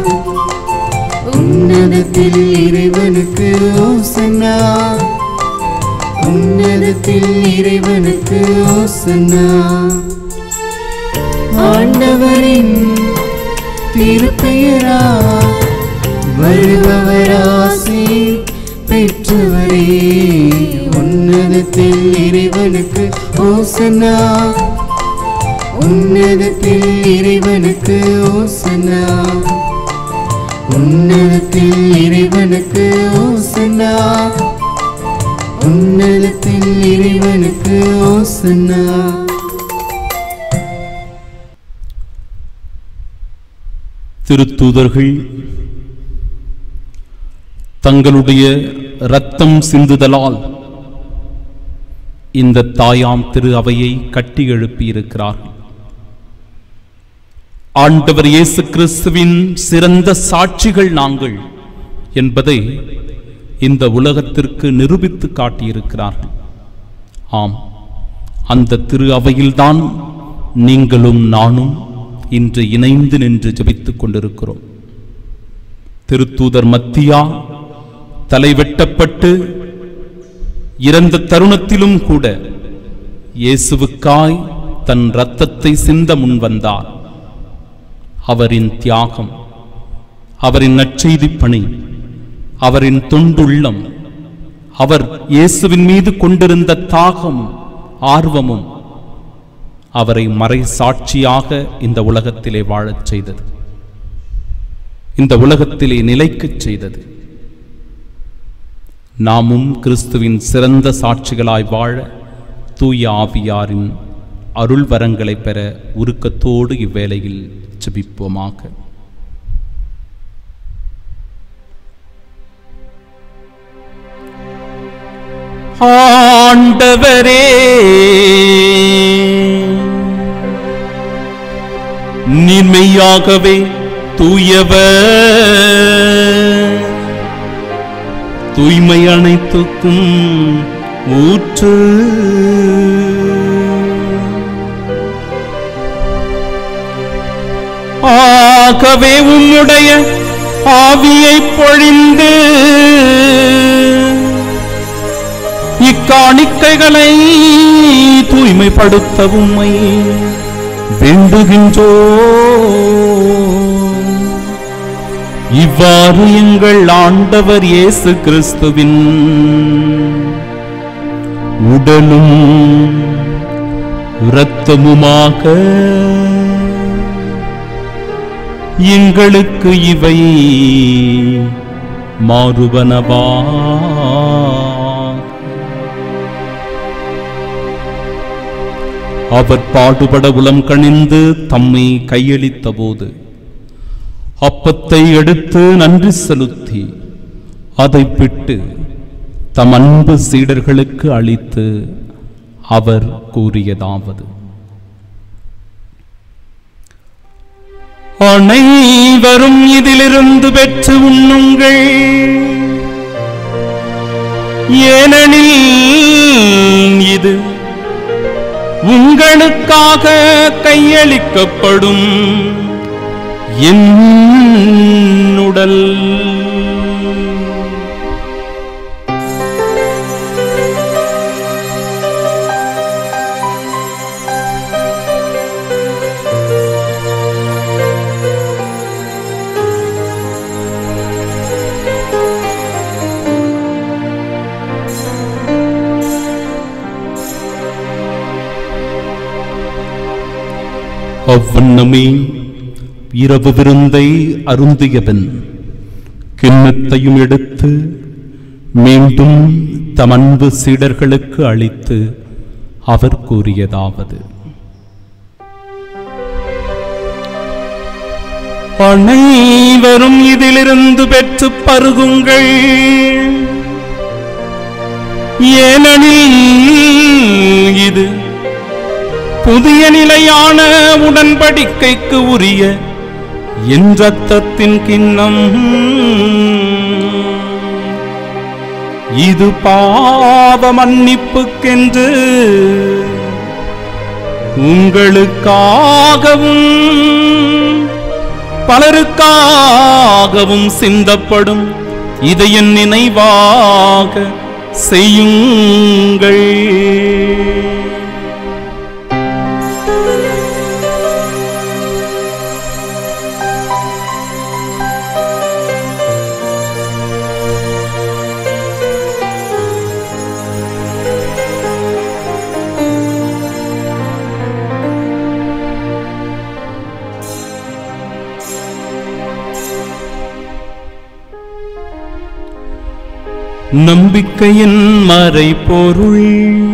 உன்னதத்தில் இறைவனுக்கு ஓசன்னா, உன்னதத்தில் இறைவனுக்கு ஓசன்னா. ஆண்டவரின் திருப்பெயரா வருபவராசி பெற்றவரே, உன்னதத்தில் இறைவனுக்கு ஓசன்னா, உன்னதத்தில் இறைவனுக்கு ஓசன்னா, உன்னதத்தில் இறைவனுக்கு ஓசன்னா, உன்னதத்தில் இறைவனுக்கு ஓசன்னா. திருத்தூதர்கள் தங்களுடைய இரத்தம் சிந்துதலால் இந்த தாயாம் திரு அவையை கட்டி எழுப்பியிருக்கிறார்கள். ஆண்டவர் இயேசு கிறிஸ்துவின் சிறந்த சாட்சிகள் நாங்கள் என்பதை இந்த உலகத்திற்கு நிரூபித்து காட்டியிருக்கிறார்கள். ஆம், அந்த திரு அவையில்தான் நீங்களும் நானும் இன்று இணைந்து நின்று ஜெபித்துக் கொண்டிருக்கிறோம். திருத்தூதர் மத்தியா தலை வெட்டப்பட்டு இறந்த தருணத்திலும் கூட இயேசுவுக்காய் தன் இரத்தத்தை சிந்த முன்வந்தார். அவரின் தியாகம், அவரின் நற்செய்தி பணி, அவரின் தொண்டுள்ளம், அவர் இயேசுவின் மீது கொண்டிருந்த தாகமும் ஆர்வமும் அவரை மறை சாட்சியாக இந்த உலகத்திலே வாழச் செய்தது, இந்த உலகத்திலே நிலைக்கச் செய்தது. நாமும் கிறிஸ்துவின் சிறந்த சாட்சிகளாய் வாழ தூய ஆவியாரின் அருள் வரங்களை பெற உருக்கத்தோடு இவ்வேளையில் ஜெபிப்போமாக. ஆண்டவரே, நீர்மையாகவே தூயவர், தூய்மை அனைத்துக்கும் ஊற்று. ஆகவே உம்முடைய ஆவியை பொழிந்து இக்காணிக்கைகளை தூய்மைப்படுத்த உம்மை வேண்டுகின்றோ. இவ்வாறு எங்கள் ஆண்டவர் இயேசு கிறிஸ்துவின் உடலும் இரத்தமுமாக எங்களுக்கு இவை மாறுவனவா. அவர் பாடுபட உளம் கனிந்து தம்மை கையளித்த போது அப்பத்தை எடுத்து நன்றி செலுத்தி அதை பிட்டு தம் அன்பு சீடர்களுக்கு அளித்து அவர் கூறியதாவது: அனைவரும் இதிலிருந்து பெற்று உண்ணுங்கள், ஏனெனில் இது உங்களுக்காக கையளிக்கப்படும் என் உடல். அவ்வண்ணமே இரவு விருந்தை அருந்தியவன் கிண்ணத்தையும் எடுத்து மீண்டும் தம் அன்பு சீடர்களுக்கு அளித்து அவர் கூறியதாவது: அனைவரும் இதிலிருந்து பெற்று பருகுங்கள், ஏனெனில் இது புதிய நிலையான உடன்படிக்கைக்கு உரிய என் இரத்தத்தின் கிண்ணம். இது பாவ மன்னிப்புக்கென்று உங்களுக்காகவும் பலருக்காகவும் சிந்தப்படும். இதை என் நினைவாக செய்யுங்கள். நம்பிக்கையின் மறைபொருள்.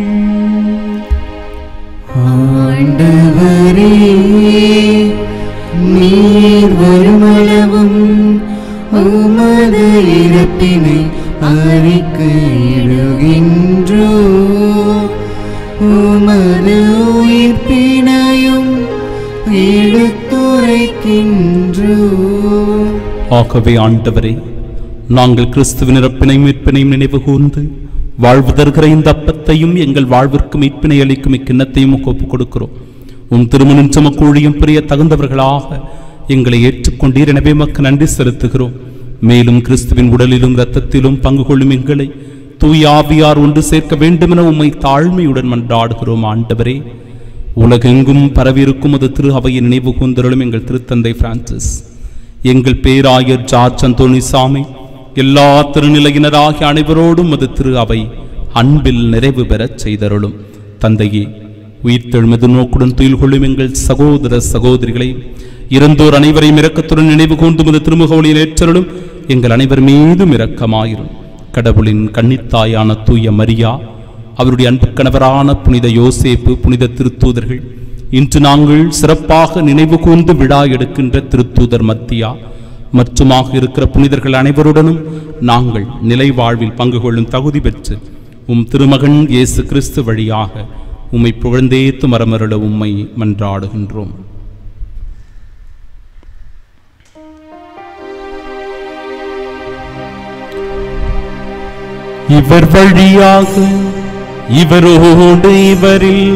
ஆண்டவரே, நீர் வருமளவும் உமது இறப்பினை அறிக்கையிடுகின்றோம், உமது உயிர்ப்பினையும் எடுத்துரைக்கின்றோம். ஆகவே ஆண்டவரே, நாங்கள் கிறிஸ்துவின் இறப்பினை மீட்பினையும் நினைவு கூர்ந்து வாழ்வு தருகிற இந்த அப்பத்தையும் எங்கள் வாழ்விற்கு மீட்பினை அளிக்கும் இக்கிண்ணத்தையும் ஒப்புக் கொடுக்கிறோம். உம் திருமணம் சுமக்கூழியும் பிரிய தகுந்தவர்களாக எங்களை ஏற்றுக்கொண்டீர். எனவே மக்கு நன்றி செலுத்துகிறோம். மேலும் கிறிஸ்துவின் உடலிலும் இரத்தத்திலும் பங்கு கொள்ளும் எங்களை தூய ஆவியார் ஒன்று சேர்க்க வேண்டுமென உம்மை தாழ்மையுடன் மன்றாடுகிறோம். ஆண்டவரே, உலகெங்கும் பரவியிருக்கும் அது திரு அவையின் நினைவு கூர்ந்தருளும் எங்கள் திருத்தந்தை பிரான்சிஸ், எங்கள் பேராயர் ஜார்ஜ் அந்தோணிசாமி, எல்லா திருநிலையினராகிய அனைவரோடும் அது திரு அவை அன்பில் நிறைவு பெறச் செய்தருளும். தந்தையே, உயிர்த்தெழுமது நோக்குடன் துயில் கொள்ளும் எங்கள் சகோதர சகோதரிகளை இறந்தோர் அனைவரையும் இரக்கத்துடன் நினைவு கூர்ந்து மது திருமுகவழியில் ஏற்றருளும். எங்கள் அனைவர் மீதும் இரக்கமாயிரும். கடவுளின் கன்னித்தாயான தூய மரியா, அவருடைய அன்பு கணவரான புனித யோசேப்பு, புனித திருத்தூதர்கள், இன்று நாங்கள் சிறப்பாக நினைவு கூர்ந்து விழா எடுக்கின்ற திருத்தூதர் மத்தியா மற்றுமாக இருக்கிற புனிதர்கள் அனைவருடனும் நாங்கள் நிலை வாழ்வில் பங்கு கொள்ளும் தகுதி பெற்று உம் திருமகன் இயேசு கிறிஸ்து வழியாக உம்மை புகழ்ந்தேத்து மரமருள உம்மை மன்றாடுகின்றோம். இவர் வழியாக இவரோடு இவரில்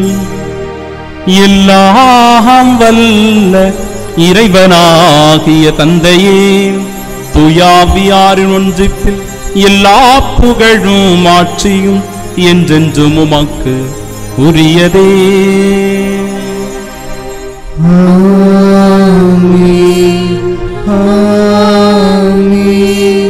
எல்லாம் வல்ல இறைவனாகிய தந்தையே, தூயாவியாரின் ஒன்றிப்பில் எல்லா புகழும் ஆட்சியும் என்றென்றும் உமக்கு உரியதே. ஆமென், ஆமென்,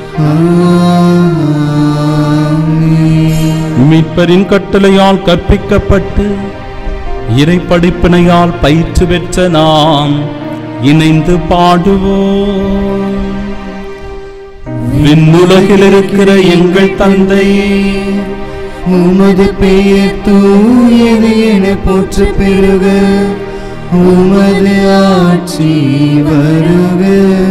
ஆமென். மீட்பரின் கட்டளையால் கற்பிக்கப்பட்டு இறை படிப்பினையால் பயிற்று பெற்ற நாம் இணைந்து பாடுவோம். விண்ணுலகில் இருக்கிற எங்கள் தந்தையே, உமது பெயர் தூயது என போற்ற பெருக, உமது ஆட்சி வருக,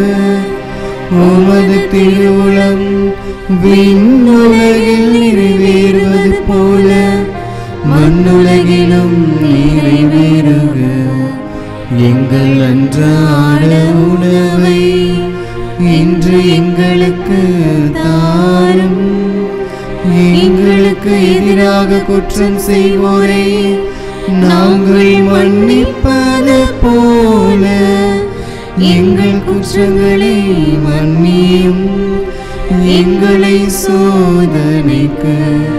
உமது திருவுளம் விண்ணுலகில் நிறைவேறுவது போல மண்ணுலகிலும் நிறைவேறுக. எங்கள் அன்றாட உணவை இன்று எங்களுக்கு தாரும். எங்களுக்கு எதிராக குற்றம் செய்வோரை நாங்கள் மன்னிப்பது போல எங்கள் குற்றங்களை மன்னியும். எங்களை சோதனைக்கு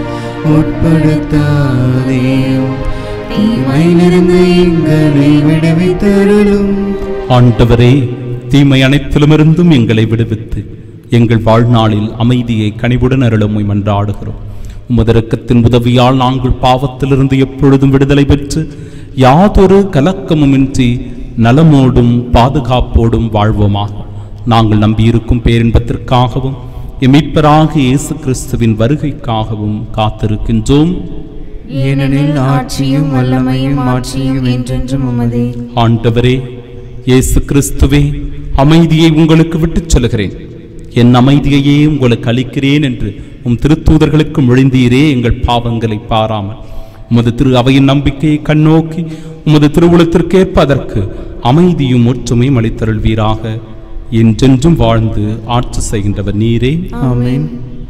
உட்படுத்தாதேயும், தீமையிலிருந்து எங்களை விடுவித்தருளும். ஆண்டவரே, தீமை அனைத்திலுமிருந்தும் எங்களை விடுவித்து எங்கள் வாழ்நாளில் அமைதியை கனிவுடன் அருளுமை மன்றாடுகிறோம். உமது இரக்கத்தின் உதவியால் நாங்கள் பாவத்திலிருந்து எப்பொழுதும் விடுதலை பெற்று யாதொரு கலக்கமுமின்றி நலமோடும் பாதுகாப்போடும் வாழ்வோமாக. நாங்கள் நம்பியிருக்கும் பேரின்பத்திற்காகவும் மீட்பராகிய இயேசு கிறிஸ்துவின் வருகைக்காகவும் காத்திருக்கின்றோம். ஏனெனில் ஆட்சியும் வல்லமையும் ஆட்சியும் என்றென்றும் உமதே. ஆண்டவரே, இயேசு கிறிஸ்துவே, அமைதியை உங்களுக்கு விட்டுச் சொல்கிறேன், என் அமைதியையே உங்களுக்கு அளிக்கிறேன் என்று உம் திருத்தூதர்களுக்கு மொழிந்தீரே. எங்கள் பாவங்களை பாராமல் உமது திரு அவையின் நம்பிக்கையை கண்ணோக்கி உமது திருவுளத்திற்கேற்ப அதற்கு அமைதியும் ஒற்றுமையும் அளித்தருள்வீராக. என்றென்றும் வாழ்ந்து ஆட்சி செய்கின்றவர் நீரே. ஆமென்.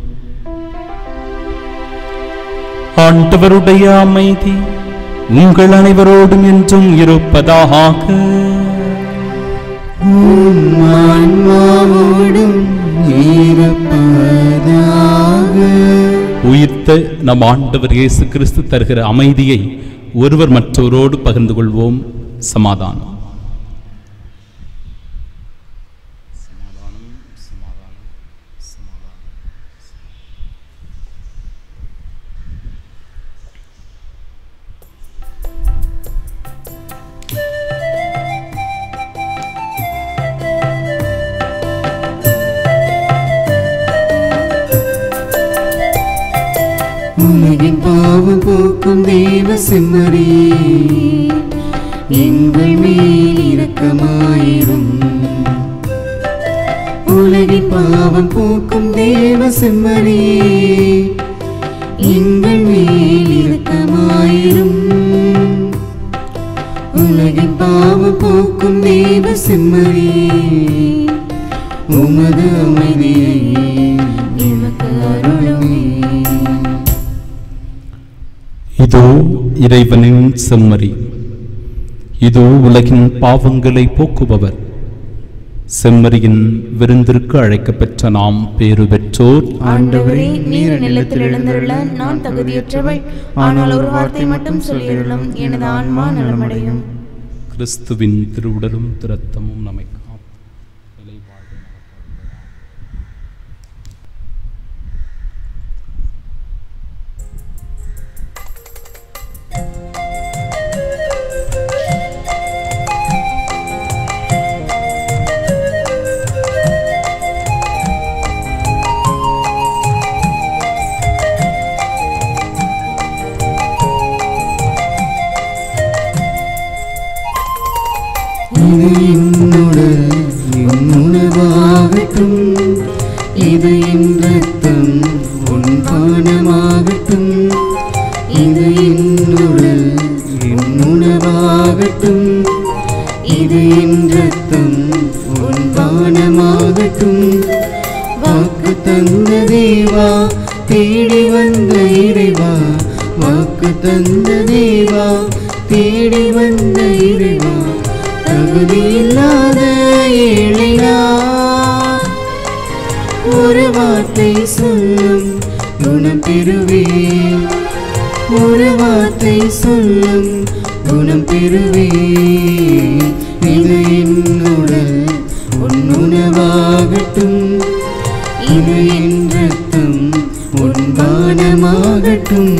ஆண்டவருடைய அமைதி உங்கள் அனைவரோடும் என்றும் இருப்பதாக. உம் ஆன்மாவோடும் இருப்பதாக. உயிர்த்த நம் ஆண்டவர் இயேசு கிறிஸ்து தருகிற அமைதியை ஒருவர் மற்றவரோடு பகிர்ந்து கொள்வோம். சமாதானம். உலகின் பாவம் போக்கும் தேவ செம்மறியே, எங்கள் மேல் இரக்கமாயிரும். உலகின் பாவம் போக்கும் தேவ செம்மறியே, எங்கள் மேல் இரக்கமாயிரும். உலகின் பாவம் போக்கும் தேவ செம்மறியே, உமது அமைதியை எமக்கு அருளுமே. இதோ இறைவனின் செம்மறி, இதோ உலகின் பாவங்களை போக்குபவர். செம்மறியின் விருந்திற்கு அழைக்கப்பெற்ற நாம் பேறு பெற்றோர். ஆண்டவரே, நீர் நிலத்தில் எழுந்தருள நான் தகுதியற்றவள், ஆனால் ஒரு வார்த்தை மட்டும் சொல்லியருளும், எனது ஆன்மா நலமடையும். கிறிஸ்துவின் திருவுடலும் இரத்தமும் நம்மை காக்கும். உணவாகட்டும், இது என் ரத்தம் உன் பானமாகட்டும். இது என் உடல் என் உணவாகட்டும், இது என் ரத்தம் உன் பானமாகட்டும். வாக்கு தந்த தேவா, தேடி வந்த இறைவா, வாக்கு தந்த தேவா, தேடி வந்த இறைவா, தகுதியில்லாத ஏழையா ஒரு வார்த்தை சொல்லும் குணம் பெறுவே. ஒரு வார்த்தை சொல்லும் குணம் பெறுவே. இது என் உடல் உன் உணவாகட்டும், இது என் ரத்தம் உன் பானமாகட்டும்.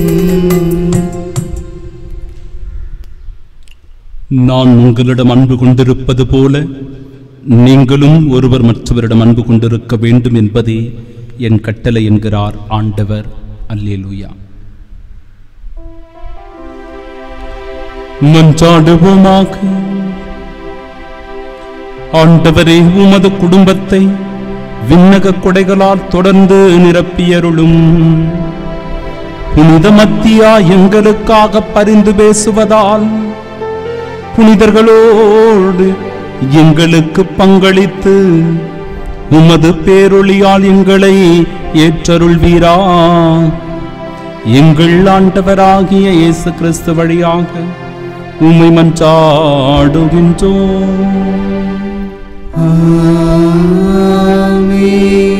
நான் உங்களிடம் அன்பு கொண்டிருப்பது போல நீங்களும் ஒருவர் மற்றவரிடம் அன்பு கொண்டிருக்க வேண்டும் என்பதே என் கட்டளை என்கிறார் ஆண்டவர். அல்லேலூயா. மன்றாடுவோமாக. ஆண்டவரே, உமது குடும்பத்தை விண்ணக கொடைகளால் தொடர்ந்து நிரப்பியருளும். புனித மத்தியா எங்களுக்காக பரிந்து பேசுவதால் புனிதர்களோடு எங்களுக்கு பங்களித்து உமது பேரொளியால் எங்களை ஏற்றருள்வீரா. எங்கள் ஆண்டவராகிய இயேசு கிறிஸ்து வழியாக உம்மை மன்றாடுகின்றோம். ஆமென்.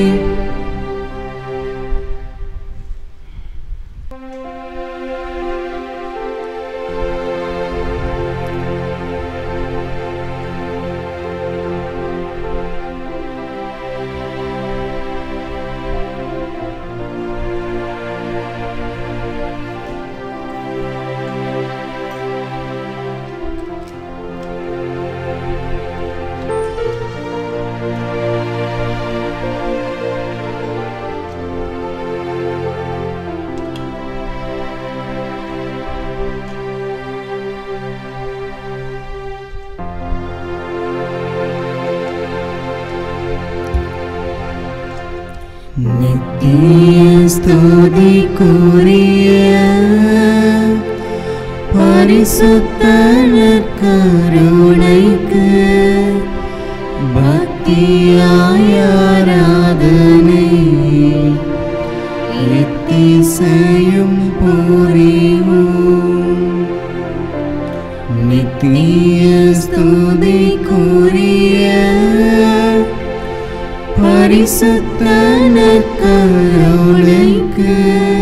நித்திய ஸ்துதிக்குரிய பரிசுத்த நற்கருணைக்கு பக்தியாய் ஆராதனை எத்திசையும் புரிவோம். நித்திய ஸ்துதிக்குரிய பரிசுத்த நற்கருணைக்கு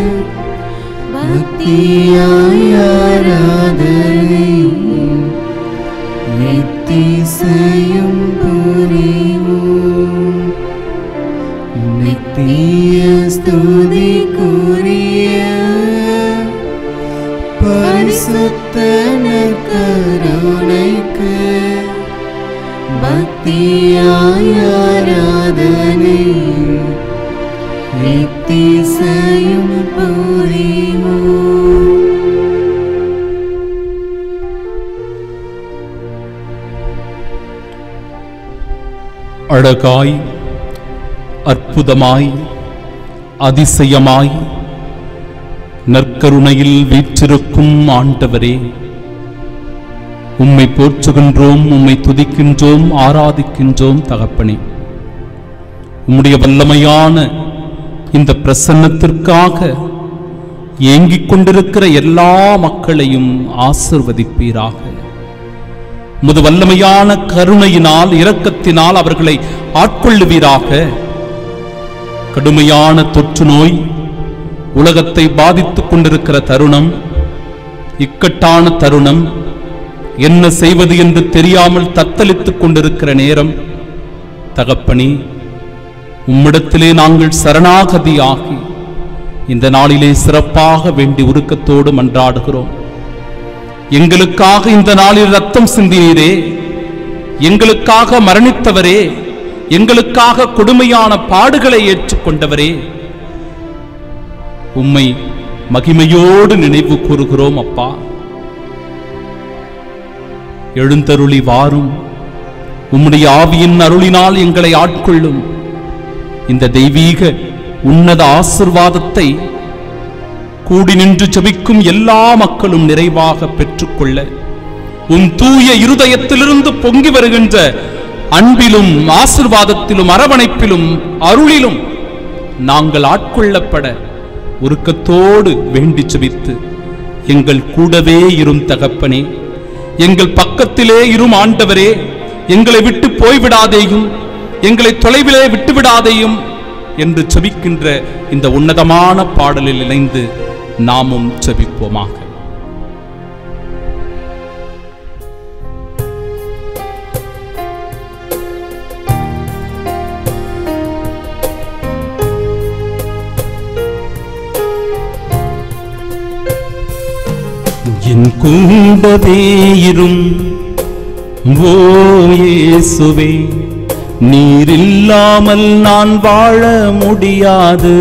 பக்தியாய் ஆராதனை எத்திசையும் புரிவோம். நித்திய ஸ்துதிக்குரிய பரிசுத்த நற்கருணைக்கு பக்தியாய் ஆராதனை எத்திசையும் புரிவோம். அழகாய், அற்புதமாய், அதிசயமாய் நற்கருணையில் வீற்றிருக்கும் ஆண்டவரே, உம்மை போற்றுகின்றோம், உம்மை துதிக்கின்றோம், ஆராதிக்கின்றோம் தகப்பனே. உம்முடைய வல்லமையான இந்த பிரசன்னத்திற்காக ஏங்கிக் கொண்டிருக்கிற எல்லா மக்களையும் ஆசிர்வதிப்பீராக. உமது வல்லமையான கருணையினால், இரக்கத்தினால் அவர்களை ஆட்கொள்ளுவீராக. கடுமையான தொற்று நோய் உலகத்தை பாதித்துக் கொண்டிருக்கிற தருணம், இக்கட்டான தருணம், என்ன செய்வது என்று தெரியாமல் தத்தளித்துக் கொண்டிருக்கிற நேரம், தகப்பனே, உம்மிடத்திலே நாங்கள் சரணாகதியாகி இந்த நாளிலே சிறப்பாக வேண்டி உருக்கத்தோடு மன்றாடுகிறோம். எங்களுக்காக இந்த நாளில் ரத்தம் சிந்தினீரே, எங்களுக்காக மரணித்தவரே, எங்களுக்காக கொடுமையான பாடுகளை ஏற்றுக்கொண்டவரே, உம்மை மகிமையோடு நினைவு கூறுகிறோம் அப்பா. எழுந்தருளி வாரும், உம்முடைய ஆவியின் அருளினால் எங்களை ஆட்கொள்ளும். இந்த தெய்வீக உன்னத ஆசிர்வாதத்தை கூடி நின்று ஜெபிக்கும் எல்லா மக்களும் நிறைவாக பெற்றுக்கொள்ள உன் தூய இருதயத்திலிருந்து பொங்கி வருகின்ற அன்பிலும் ஆசிர்வாதத்திலும் அரவணைப்பிலும் அருளிலும் நாங்கள் ஆட்கொள்ளப்பட உருக்கத்தோடு வேண்டி ஜெபித்து எங்கள் கூடவே இரும் தகப்பனே, எங்கள் பக்கத்திலே இரும் ஆண்டவரே, எங்களை விட்டு போய்விடாதேயும், எங்களை தொலைவிலே விட்டுவிடாதேயும் என்று ஜெபிக்கின்ற இந்த உன்னதமான பாடலில் இணைந்து நாமும் ஜெபிப்போமாக. என் கூடவே இரும் ஓ இயேசுவே, நீரில்லாமல் நான் வாழ முடியாது.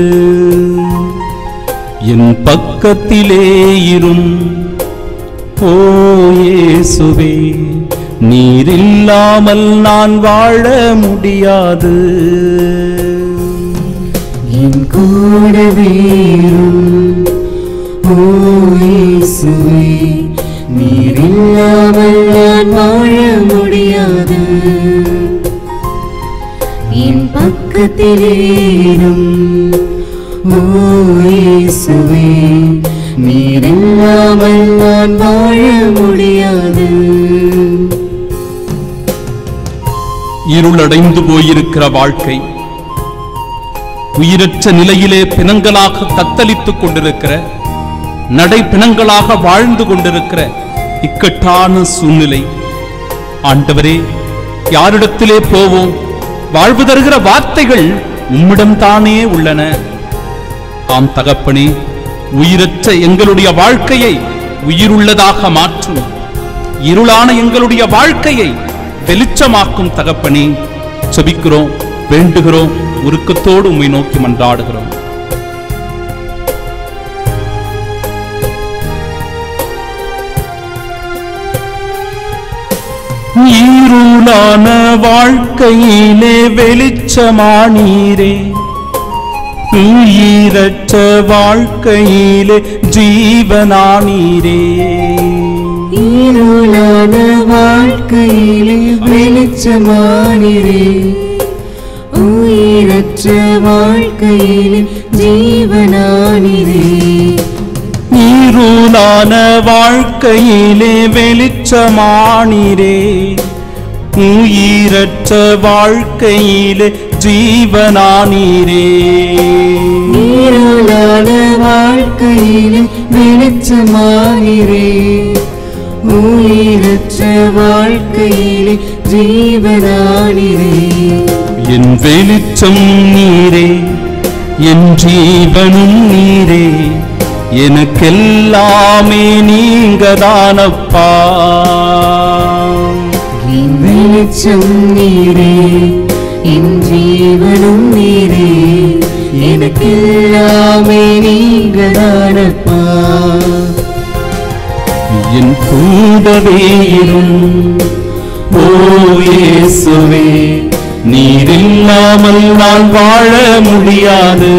என் பக்கத்திலே இரும் ஓ இயேசுவே, நீரில்லாமல் நான் வாழ முடியாது. என் கூடவே இரும் ஓ இயேசுவே, நீரில்லாமல் நான் வாழ முடியாது. என் பக்கத்திலே இரும் ஓ இயேசுவே, நீரில்லாமல் நான் வாழ முடியாது. இருளடைந்து போயிருக்கிற வாழ்க்கை, உயிரற்ற நிலையிலே பிணங்களாக தத்தளித்துக் கொண்டிருக்கிற, நடை பிணங்களாக வாழ்ந்து கொண்டிருக்கிற இக்கட்டான சூழ்நிலை, ஆண்டவரே, யாரிடத்திலே போவோம்? வாழ்வு தருகிற வார்த்தைகள் உம்மிடம் தானே உள்ளன. ஆம் தகப்பனே, உயிரற்ற எங்களுடைய வாழ்க்கையை உயிருள்ளதாக மாற்றும், இருளான எங்களுடைய வாழ்க்கையை வெளிச்சமாக்கும் தகப்பனே. ஜெபிக்கிறோம், வேண்டுகிறோம், உருக்கத்தோடு உம்மை நோக்கி மன்றாடுகிறோம். இருளான வாழ்க்கையிலே வெளிச்சமானீரே, உயிரற்ற வாழ்க்கையிலே ஜீவனானீரே. இருளான வாழ்க்கையிலே வெளிச்சமானீரே, உயிரற்ற வாழ்க்கையிலே ஜீவனானீரே. இருளான வாழ்க்கையிலே வெளிச்சமானீரே, உயிரற்ற வாழ்க்கையிலே ஜீவனானீரே. இருளான வாழ்க்கையிலே வெளிச்சமானீரே, உயிரற்ற வாழ்க்கையிலே ஜீவனானீரே. என் வெளிச்சம் நீரே, என் ஜீவனும் நீரே, எனக்கெல்லாமே நீங்கதானப்பா. என் வெளிச்சம் நீரே, என் ஜீவனும் நீரே, எனக்கெல்லாமே நீங்கதானப்பா. என் கூடவே இரும் ஓ இயேசுவே, நீர் இல்லாமல் நான் வாழ முடியாது.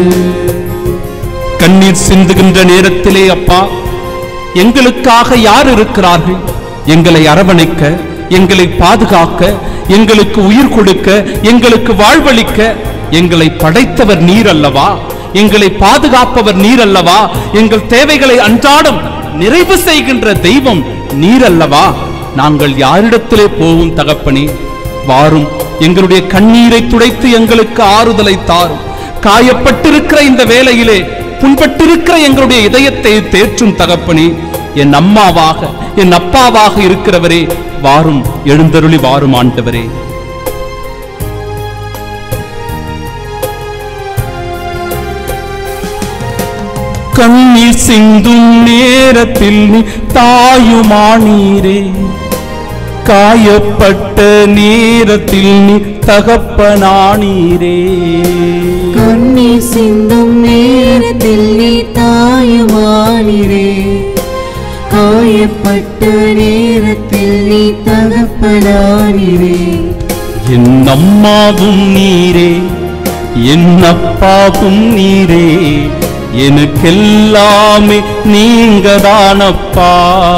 கண்ணீர் சிந்துகின்ற நேரத்திலே அப்பா, எங்களுக்காக யார் இருக்கிறார்கள்? எங்களை அரவணைக்க, எங்களை பாதுகாக்க, எங்களுக்கு உயிர் கொடுக்க, எங்களுக்கு வாழ்வளிக்க எங்களை படைத்தவர் நீர் அல்லவா? எங்களை பாதுகாப்பவர் நீர் அல்லவா? எங்கள் தேவைகளை அன்றாடம் நிறைவு செய்கின்ற தெய்வம் நீர் அல்லவா? நாங்கள் யாரிடத்திலே போகும் தகப்பனே? வாரும், எங்களுடைய கண்ணீரை துடைத்து எங்களுக்கு ஆறுதலை தாரும். காயப்பட்டிருக்கிற இந்த வேளையிலே புண்பட்டிருக்கிற எங்களுடைய இதயத்தை தேற்றும் தகப்பனே, என் அம்மாவாக என் அப்பாவாக இருக்கிறவரே, வாரும், எழுந்தருளி வாரும் ஆண்டவரே. கண்ணீர் சிந்தும் நேரத்தில் நீ தாயுமானீரே, காயப்பட்ட நேரத்தில் நீ தகப்பனானீரே. கண்ணீர் சிந்தும் நேரத்தில் நீ தாயுமானீரே, காயப்பட்ட நேரத்தில் நீ தகப்பனானீரே. என் அம்மாவும் நீரே, என் அப்பாவும் நீரே, எனக்கெல்லாமே நீங்கதானப்பா.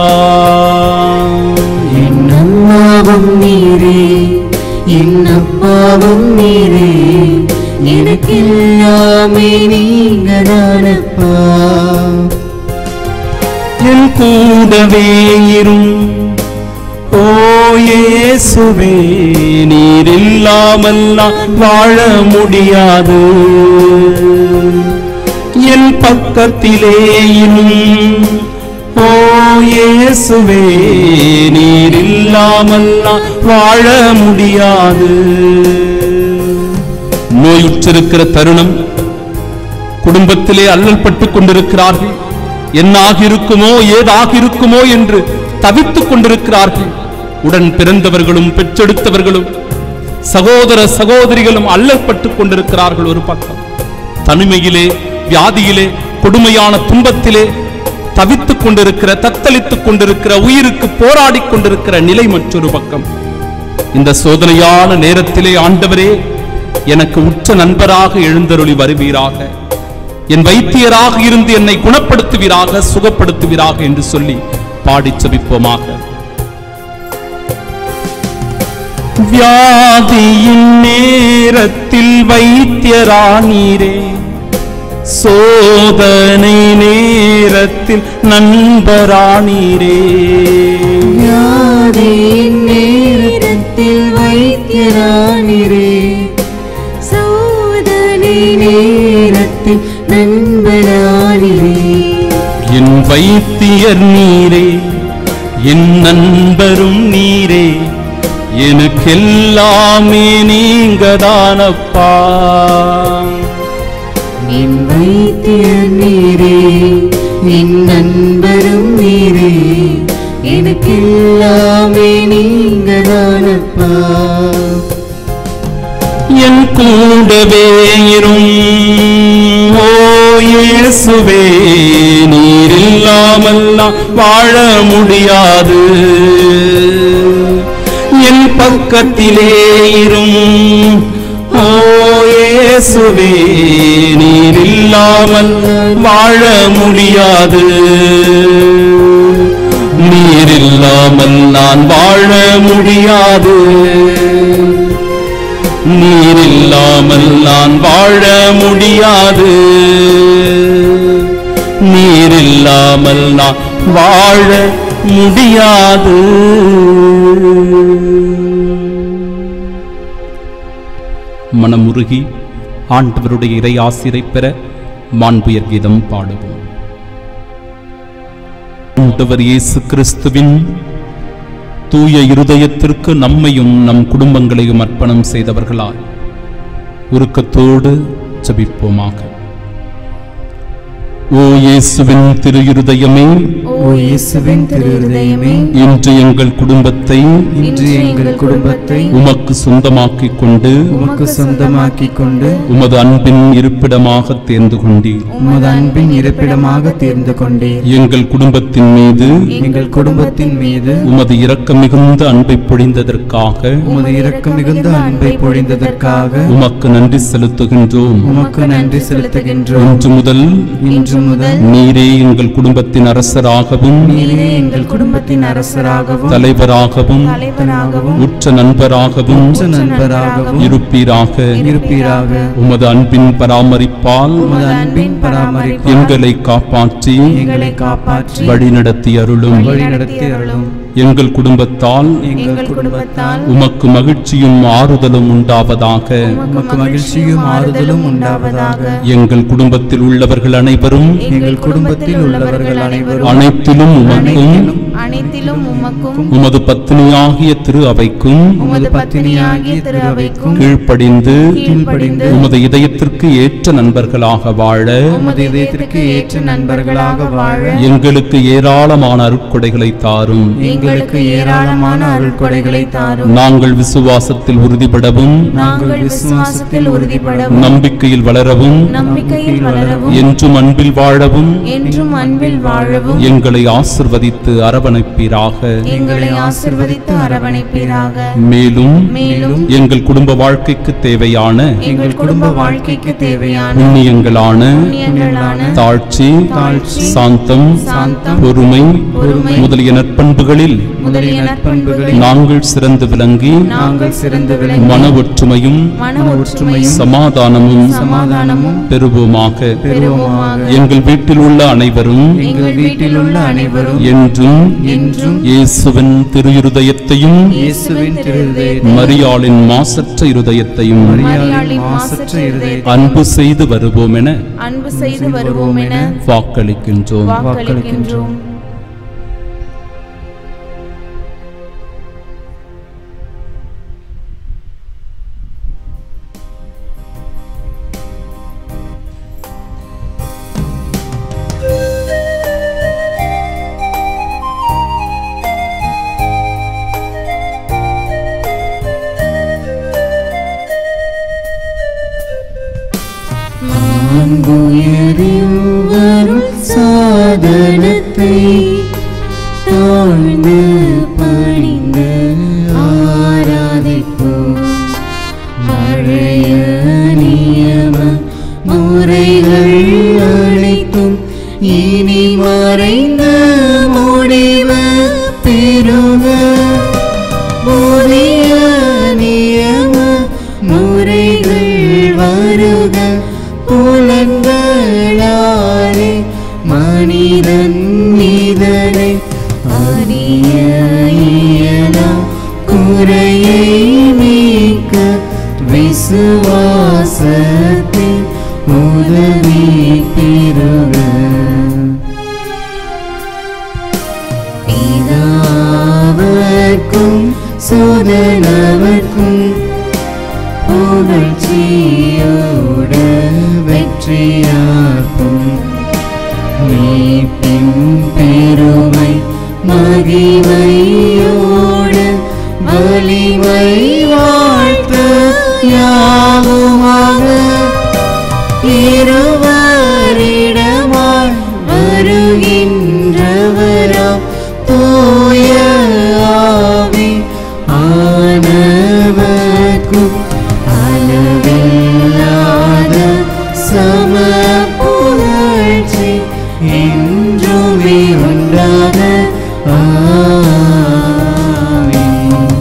என் அம்மாவும் நீரே, என் அப்பாவும் நீரே, எனக்கெல்லாமே நீங்கதானப்பா. என் கூடவே இரும் ஓ இயேசுவே, நீர் இல்லாமல் நான் வாழ முடியாது. என் பக்கத்திலே இரும் ஓ இயேசுவே, நீர் இல்லாமல் நான் வாழ முடியாது. நோயுற்றிருக்கிற தருணம், குடும்பத்திலே அல்லல் பட்டுக் கொண்டிருக்கிறார்கள். என்னாக இருக்குமோ ஏதாக இருக்குமோ என்று தவித்துக் கொண்டிருக்கிறார்கள். உடன் பிறந்தவர்களும் பெற்றெடுத்தவர்களும் சகோதர சகோதரிகளும் அல்லற்பட்டுக் கொண்டிருக்கிறார்கள். ஒரு பக்கம் தனிமையிலே, வியாதியிலே, கொடுமையான துன்பத்திலே தவித்துக் கொண்டிருக்கிற, தத்தளித்துக் கொண்டிருக்கிற, உயிருக்கு போராடி கொண்டிருக்கிற நிலை மற்றொரு பக்கம். இந்த சோதனையான நேரத்திலே ஆண்டவரே, எனக்கு உற்ற நண்பராக எழுந்தருளி வருவீராக, என் வைத்தியராக இருந்து என்னை குணப்படுத்துவீராக, சுகப்படுத்துவீராக என்று சொல்லி பாடி ஜெபிப்போமாக. வியாதியின் நேரத்தில் வைத்தியரானீரே, சோதனை நேரத்தில் நண்பரானீரே. வியாதியின் நேரத்தில் வைத்தியரானீரே, சோதனை நேரத்தில் நண்பரானீரே. என் வைத்தியர் நீரே, என் நண்பரும் நீரே, எனக்கெல்லாமே நீங்கதானப்பா. என் வைத்தியர் நீரே, என் நண்பரும் நீரே, எனக்கெல்லாமே நீங்கதானப்பா. என் கூடவே இரும் ஓ இயேசுவே, நீர் இல்லாமல் நான் வாழ முடியாது. என் பக்கத்திலே இரும் ஓ இயேசுவே, நீர் இல்லாமல் வாழ முடியாது. நீர் இல்லாமல் நான் வாழ முடியாது. நீர் இல்லாமல் நான் வாழ முடியாது. நீர் இல்லாமல் நான் வாழ முடியாது. மனமுருகி ஆண்டவருடைய இறை ஆசிரை பெற மாண்புயர் கீதம் பாடுவோம். ஆண்டவர் இயேசு கிறிஸ்துவின் தூய இருதயத்திற்கு நம்மையும் நம் குடும்பங்களையும் அர்ப்பணம் செய்தவர்களாய் உருக்கத்தோடு ஜெபிப்போமாக. ஓ இயேசுவின் திரு இருதயமே, ஓ இயேசுவின் திரு இருதயமே, இன்று எங்கள் குடும்பத்தை இன்று எங்கள் குடும்பத்தை உமக்கு சொந்தமாக்கிக் கொண்டு உமக்கு சொந்தமாக்கிக் கொண்டு உமது அன்பின் இருப்பிடமாக தேர்ந்து கொண்டீர். உமது அன்பின் இருப்பிடமாக தேர்ந்து கொண்டீர். எங்கள் குடும்பத்தின் மீது எங்கள் குடும்பத்தின் மீது உமது இரக்கம் மிகுந்த அன்பை பொழிந்ததற்காக உமது இரக்கம் மிகுந்த அன்பை பொழிந்ததற்காக உமக்கு நன்றி செலுத்துகின்றோம். உமக்கு நன்றி செலுத்துகின்றோம். இன்று முதல் இன்று முதல் நீரே எங்கள் குடும்பத்தின் அரசராகவும் நீரே எங்கள் குடும்பத்தின் அரசராகவும் தலைவராகவும் தலைவராகவும் உற்ற நண்பராகவும் உற்ற நண்பராகவும் இருப்பீராக. இருப்பீராக. உமது அன்பின் பராமரிப்பால் உமது அன்பின் பராமரிப்பால் எங்களை காப்பாற்றி எங்களை காப்பாற்றி வழிநடத்தி அருளும். வழிநடத்தி அருளும். எங்கள் குடும்பத்தால் எங்கள் குடும்பத்தால் உமக்கு மகிழ்ச்சியும் ஆறுதலும் உண்டாவதாக. உமக்கு மகிழ்ச்சியும் ஆறுதலும் உண்டாவதாக. எங்கள் குடும்பத்தில் உள்ளவர்கள் அனைவரும் எங்கள் குடும்பத்தில் உள்ளவர்கள் அனைவரும் அனைத்திலும் உமக்கும் அனைத்திலும் உமக்கும் உமது பத்தினியாகிய திரு அவைக்கும் உமது பத்தினியாகிய திரு அவைக்கும் கீழ்ப்படிந்து கீழ்ப்படிந்து உமது இதயத்திற்கு ஏற்ற நண்பர்களாக வாழ உமது இதயத்திற்கு ஏற்ற நண்பர்களாக வாழ எங்களுக்கு ஏராளமான அருட்கொடைகளை தாரும். எங்களுக்கு ஏராளமான அருள்கொடைகளை தாரும். நாங்கள் விசுவாசத்தில் உறுதிபடவும் நாங்கள் விசுவாசத்தில் உறுதிப்படவும் நம்பிக்கையில் வளரவும் நம்பிக்கையில் வளரவும் என்றும் அன்பில் வாழவும் என்றும் அன்பில் வாழவும் எங்களை ஆசிர்வதித்து அரவணைப்பீராக. எங்களை ஆசீர்வதித்து அரவணைப்பீராக. மேலும் மேலும் எங்கள் குடும்ப வாழ்க்கைக்கு தேவையான எங்கள் குடும்ப வாழ்க்கைக்கு தேவையான புண்ணியங்களான புண்ணியங்களான தாழ்ச்சி தாழ்ச்சி, சாந்தம் சாந்தம், பொறுமை பொறுமை முதலிய நற்பண்புகளில் முதலிய நற்பண்புகளில் நாங்கள் சிறந்து விளங்கி நாங்கள் சிறந்து விளங்கி மன ஒற்றுமையும் மன ஒற்றுமையும் சமாதானமும் சமாதானமும் பெறுவோமாக. பெறுவோமாக. எங்கள் வீட்டில் உள்ள அனைவரும் எங்கள் வீட்டில் உள்ள அனைவரும் என்றும் என்றும் இயேசுவின் திரு இருதயத்தையும் இயேசுவின் திருதயத்தை மரியாளின் மாசற்ற இருதயத்தையும் மரியாளின் மாசற்ற இருதயத்தை அன்பு செய்து வருவோம் என அன்பு செய்து வருவோம் என வாக்களிக்கின்றோம். வாக்களிக்கின்றோம். மாண்புயரில் சாதனத்தை தாழ்ந்து பணிந்து ஆராதிப்போம். பழைய நியம முறைகள் அனைத்தும் இனி மறைந்து முடிவு பெறுக. புதிய நியம முறைகள் வருக. புலன்களாலே மனிதன் இதனை அறிய இயலாம். குறையை நீக்க விசுவாசத்தில் உதவி பெறுக. பிதாவர்க்கும் சுதனவர்க்கும் புகழ்ச்சியோடு வெற்றியாக்கும். மீட்பின் பெருமை மகிமையோடு வலிமை வாழ்த்த யாவுமாக. இருவரிடமாய் வருகின்றவராம் தூய ஆவி ஆனவர்க்கும் அளவில்லாத சம புகழ்ச்சி என்றுமே உண்டாக. ஆமென்.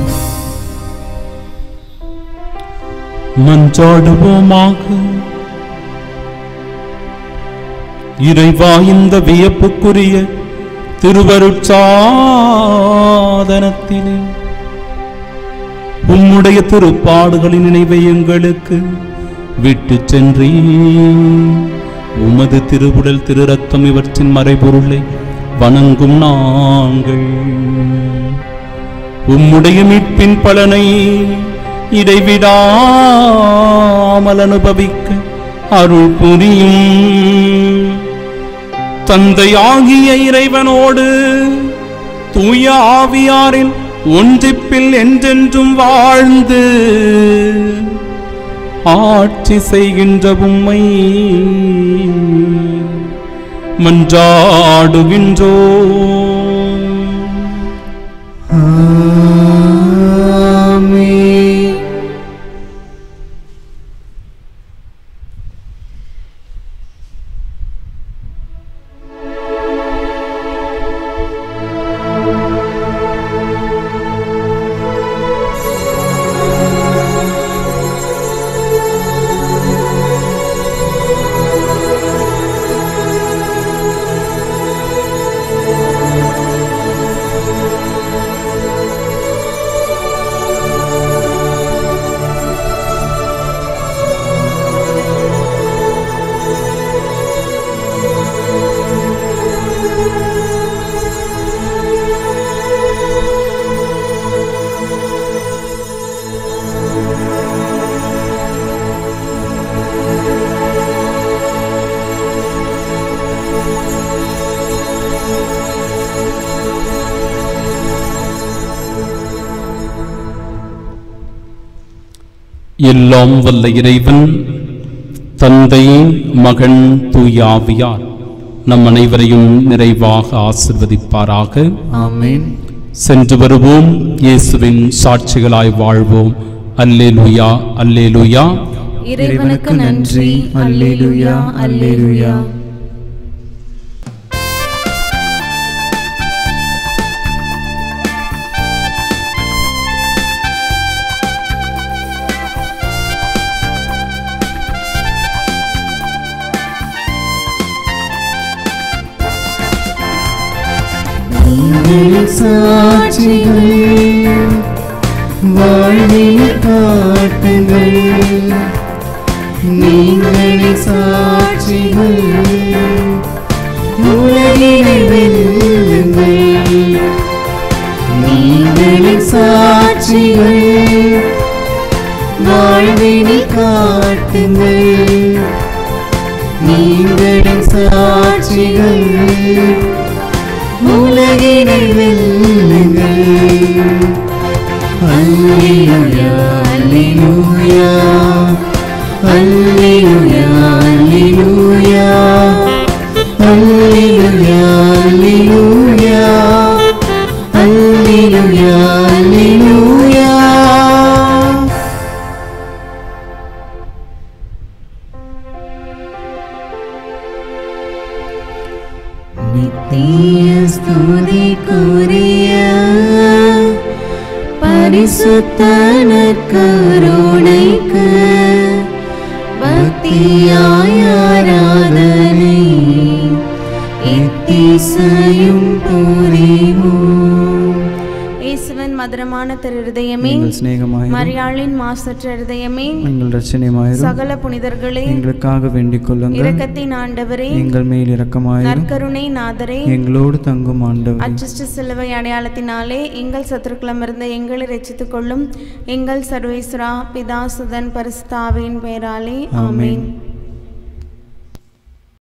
மன்றாடுவோமாக. இறைவா, இந்த வியப்புக்குரிய திருவருட்சாதனத்திலே உம்முடைய திருப்பாடுகளின் நினைவை எங்களுக்கு விட்டு சென்றீ. உமது திருவுடல் திரு ரத்தம் இவற்றின் மறைபொருளை வணங்கும் நாங்கள் உம்முடைய மீட்பின் பலனை இடைவிடாமல் அனுபவிக்க அருள் புரியும். தந்தையாகிய இறைவனோடு தூய ஆவியாரின் ஒன்றிப்பில் என்றென்றும் வாழ்ந்து ஆட்சி செய்கின்ற உம்மை மன்றாடுகின்றோம். ஆமென். எல்லாம் வல்ல இறைவன் தந்தை, மகன், தூய ஆவியார் நம் அனைவரையும் நிறைவாக ஆசிர்வதிப்பாராக. ஆமென். சென்று வருவோம், இயேசுவின் சாட்சிகளாய் வாழ்வோம். அல்லேலூயா, அல்லேலூயா. இறைவனுக்கு நன்றி. அல்லேலூயா, அல்லேலூயா. நீங்களின் சாட்சிகள் வாழ்வில் காட்டுங்கள். நீங்களின் சாட்சிகள் உலகினை வெல்லுங்கள். நீங்களின் சாட்சிகள் வாழ்வினில் காட்டுங்கள். நீங்களின் சாட்சிகள் உலகினை வெல்லுங்கள். அல்லேலூயா, அல்லேலூயா, அல்லேலூயா, அல்லேலூயா, அல்லேலூயா, அல்லேலூயா, அல்லேலூயா, அல்லேலூயா. நித்திய ஸ்துதிக்குரிய பரிசுத்த நற்கருணைக்கு பக்தியாய் ஆராதனை எத்திசையும் புரிவோம். இயேசுவின் மதுரமான திரு இருதயமே, எங்கள் சிநேகமாயிரும். மரியாளின் மாசற்ற இருதயமே, எங்கள் இரட்சணியமாயிரும். சகல புனிதர்களே, எங்களுக்காக வேண்டிக் கொள்ளுங்கள். இரக்கத்தின் ஆண்டவரே, எங்கள் மேல் இரக்கமாயிரும். நற்கருணை நாதரே, எங்களோடு தங்கும் ஆண்டவரே, அச்சிஷ்ட சிலுவை அடையாளத்தினாலே எங்கள் சத்துருக்களமிருந்து எங்களை ரட்சித்துக் கொள்ளும். எங்கள் சர்வேஸ்வரா, பிதா, சுதன், பரிசுத்த ஆவியின் பெயராலே ஆமென்.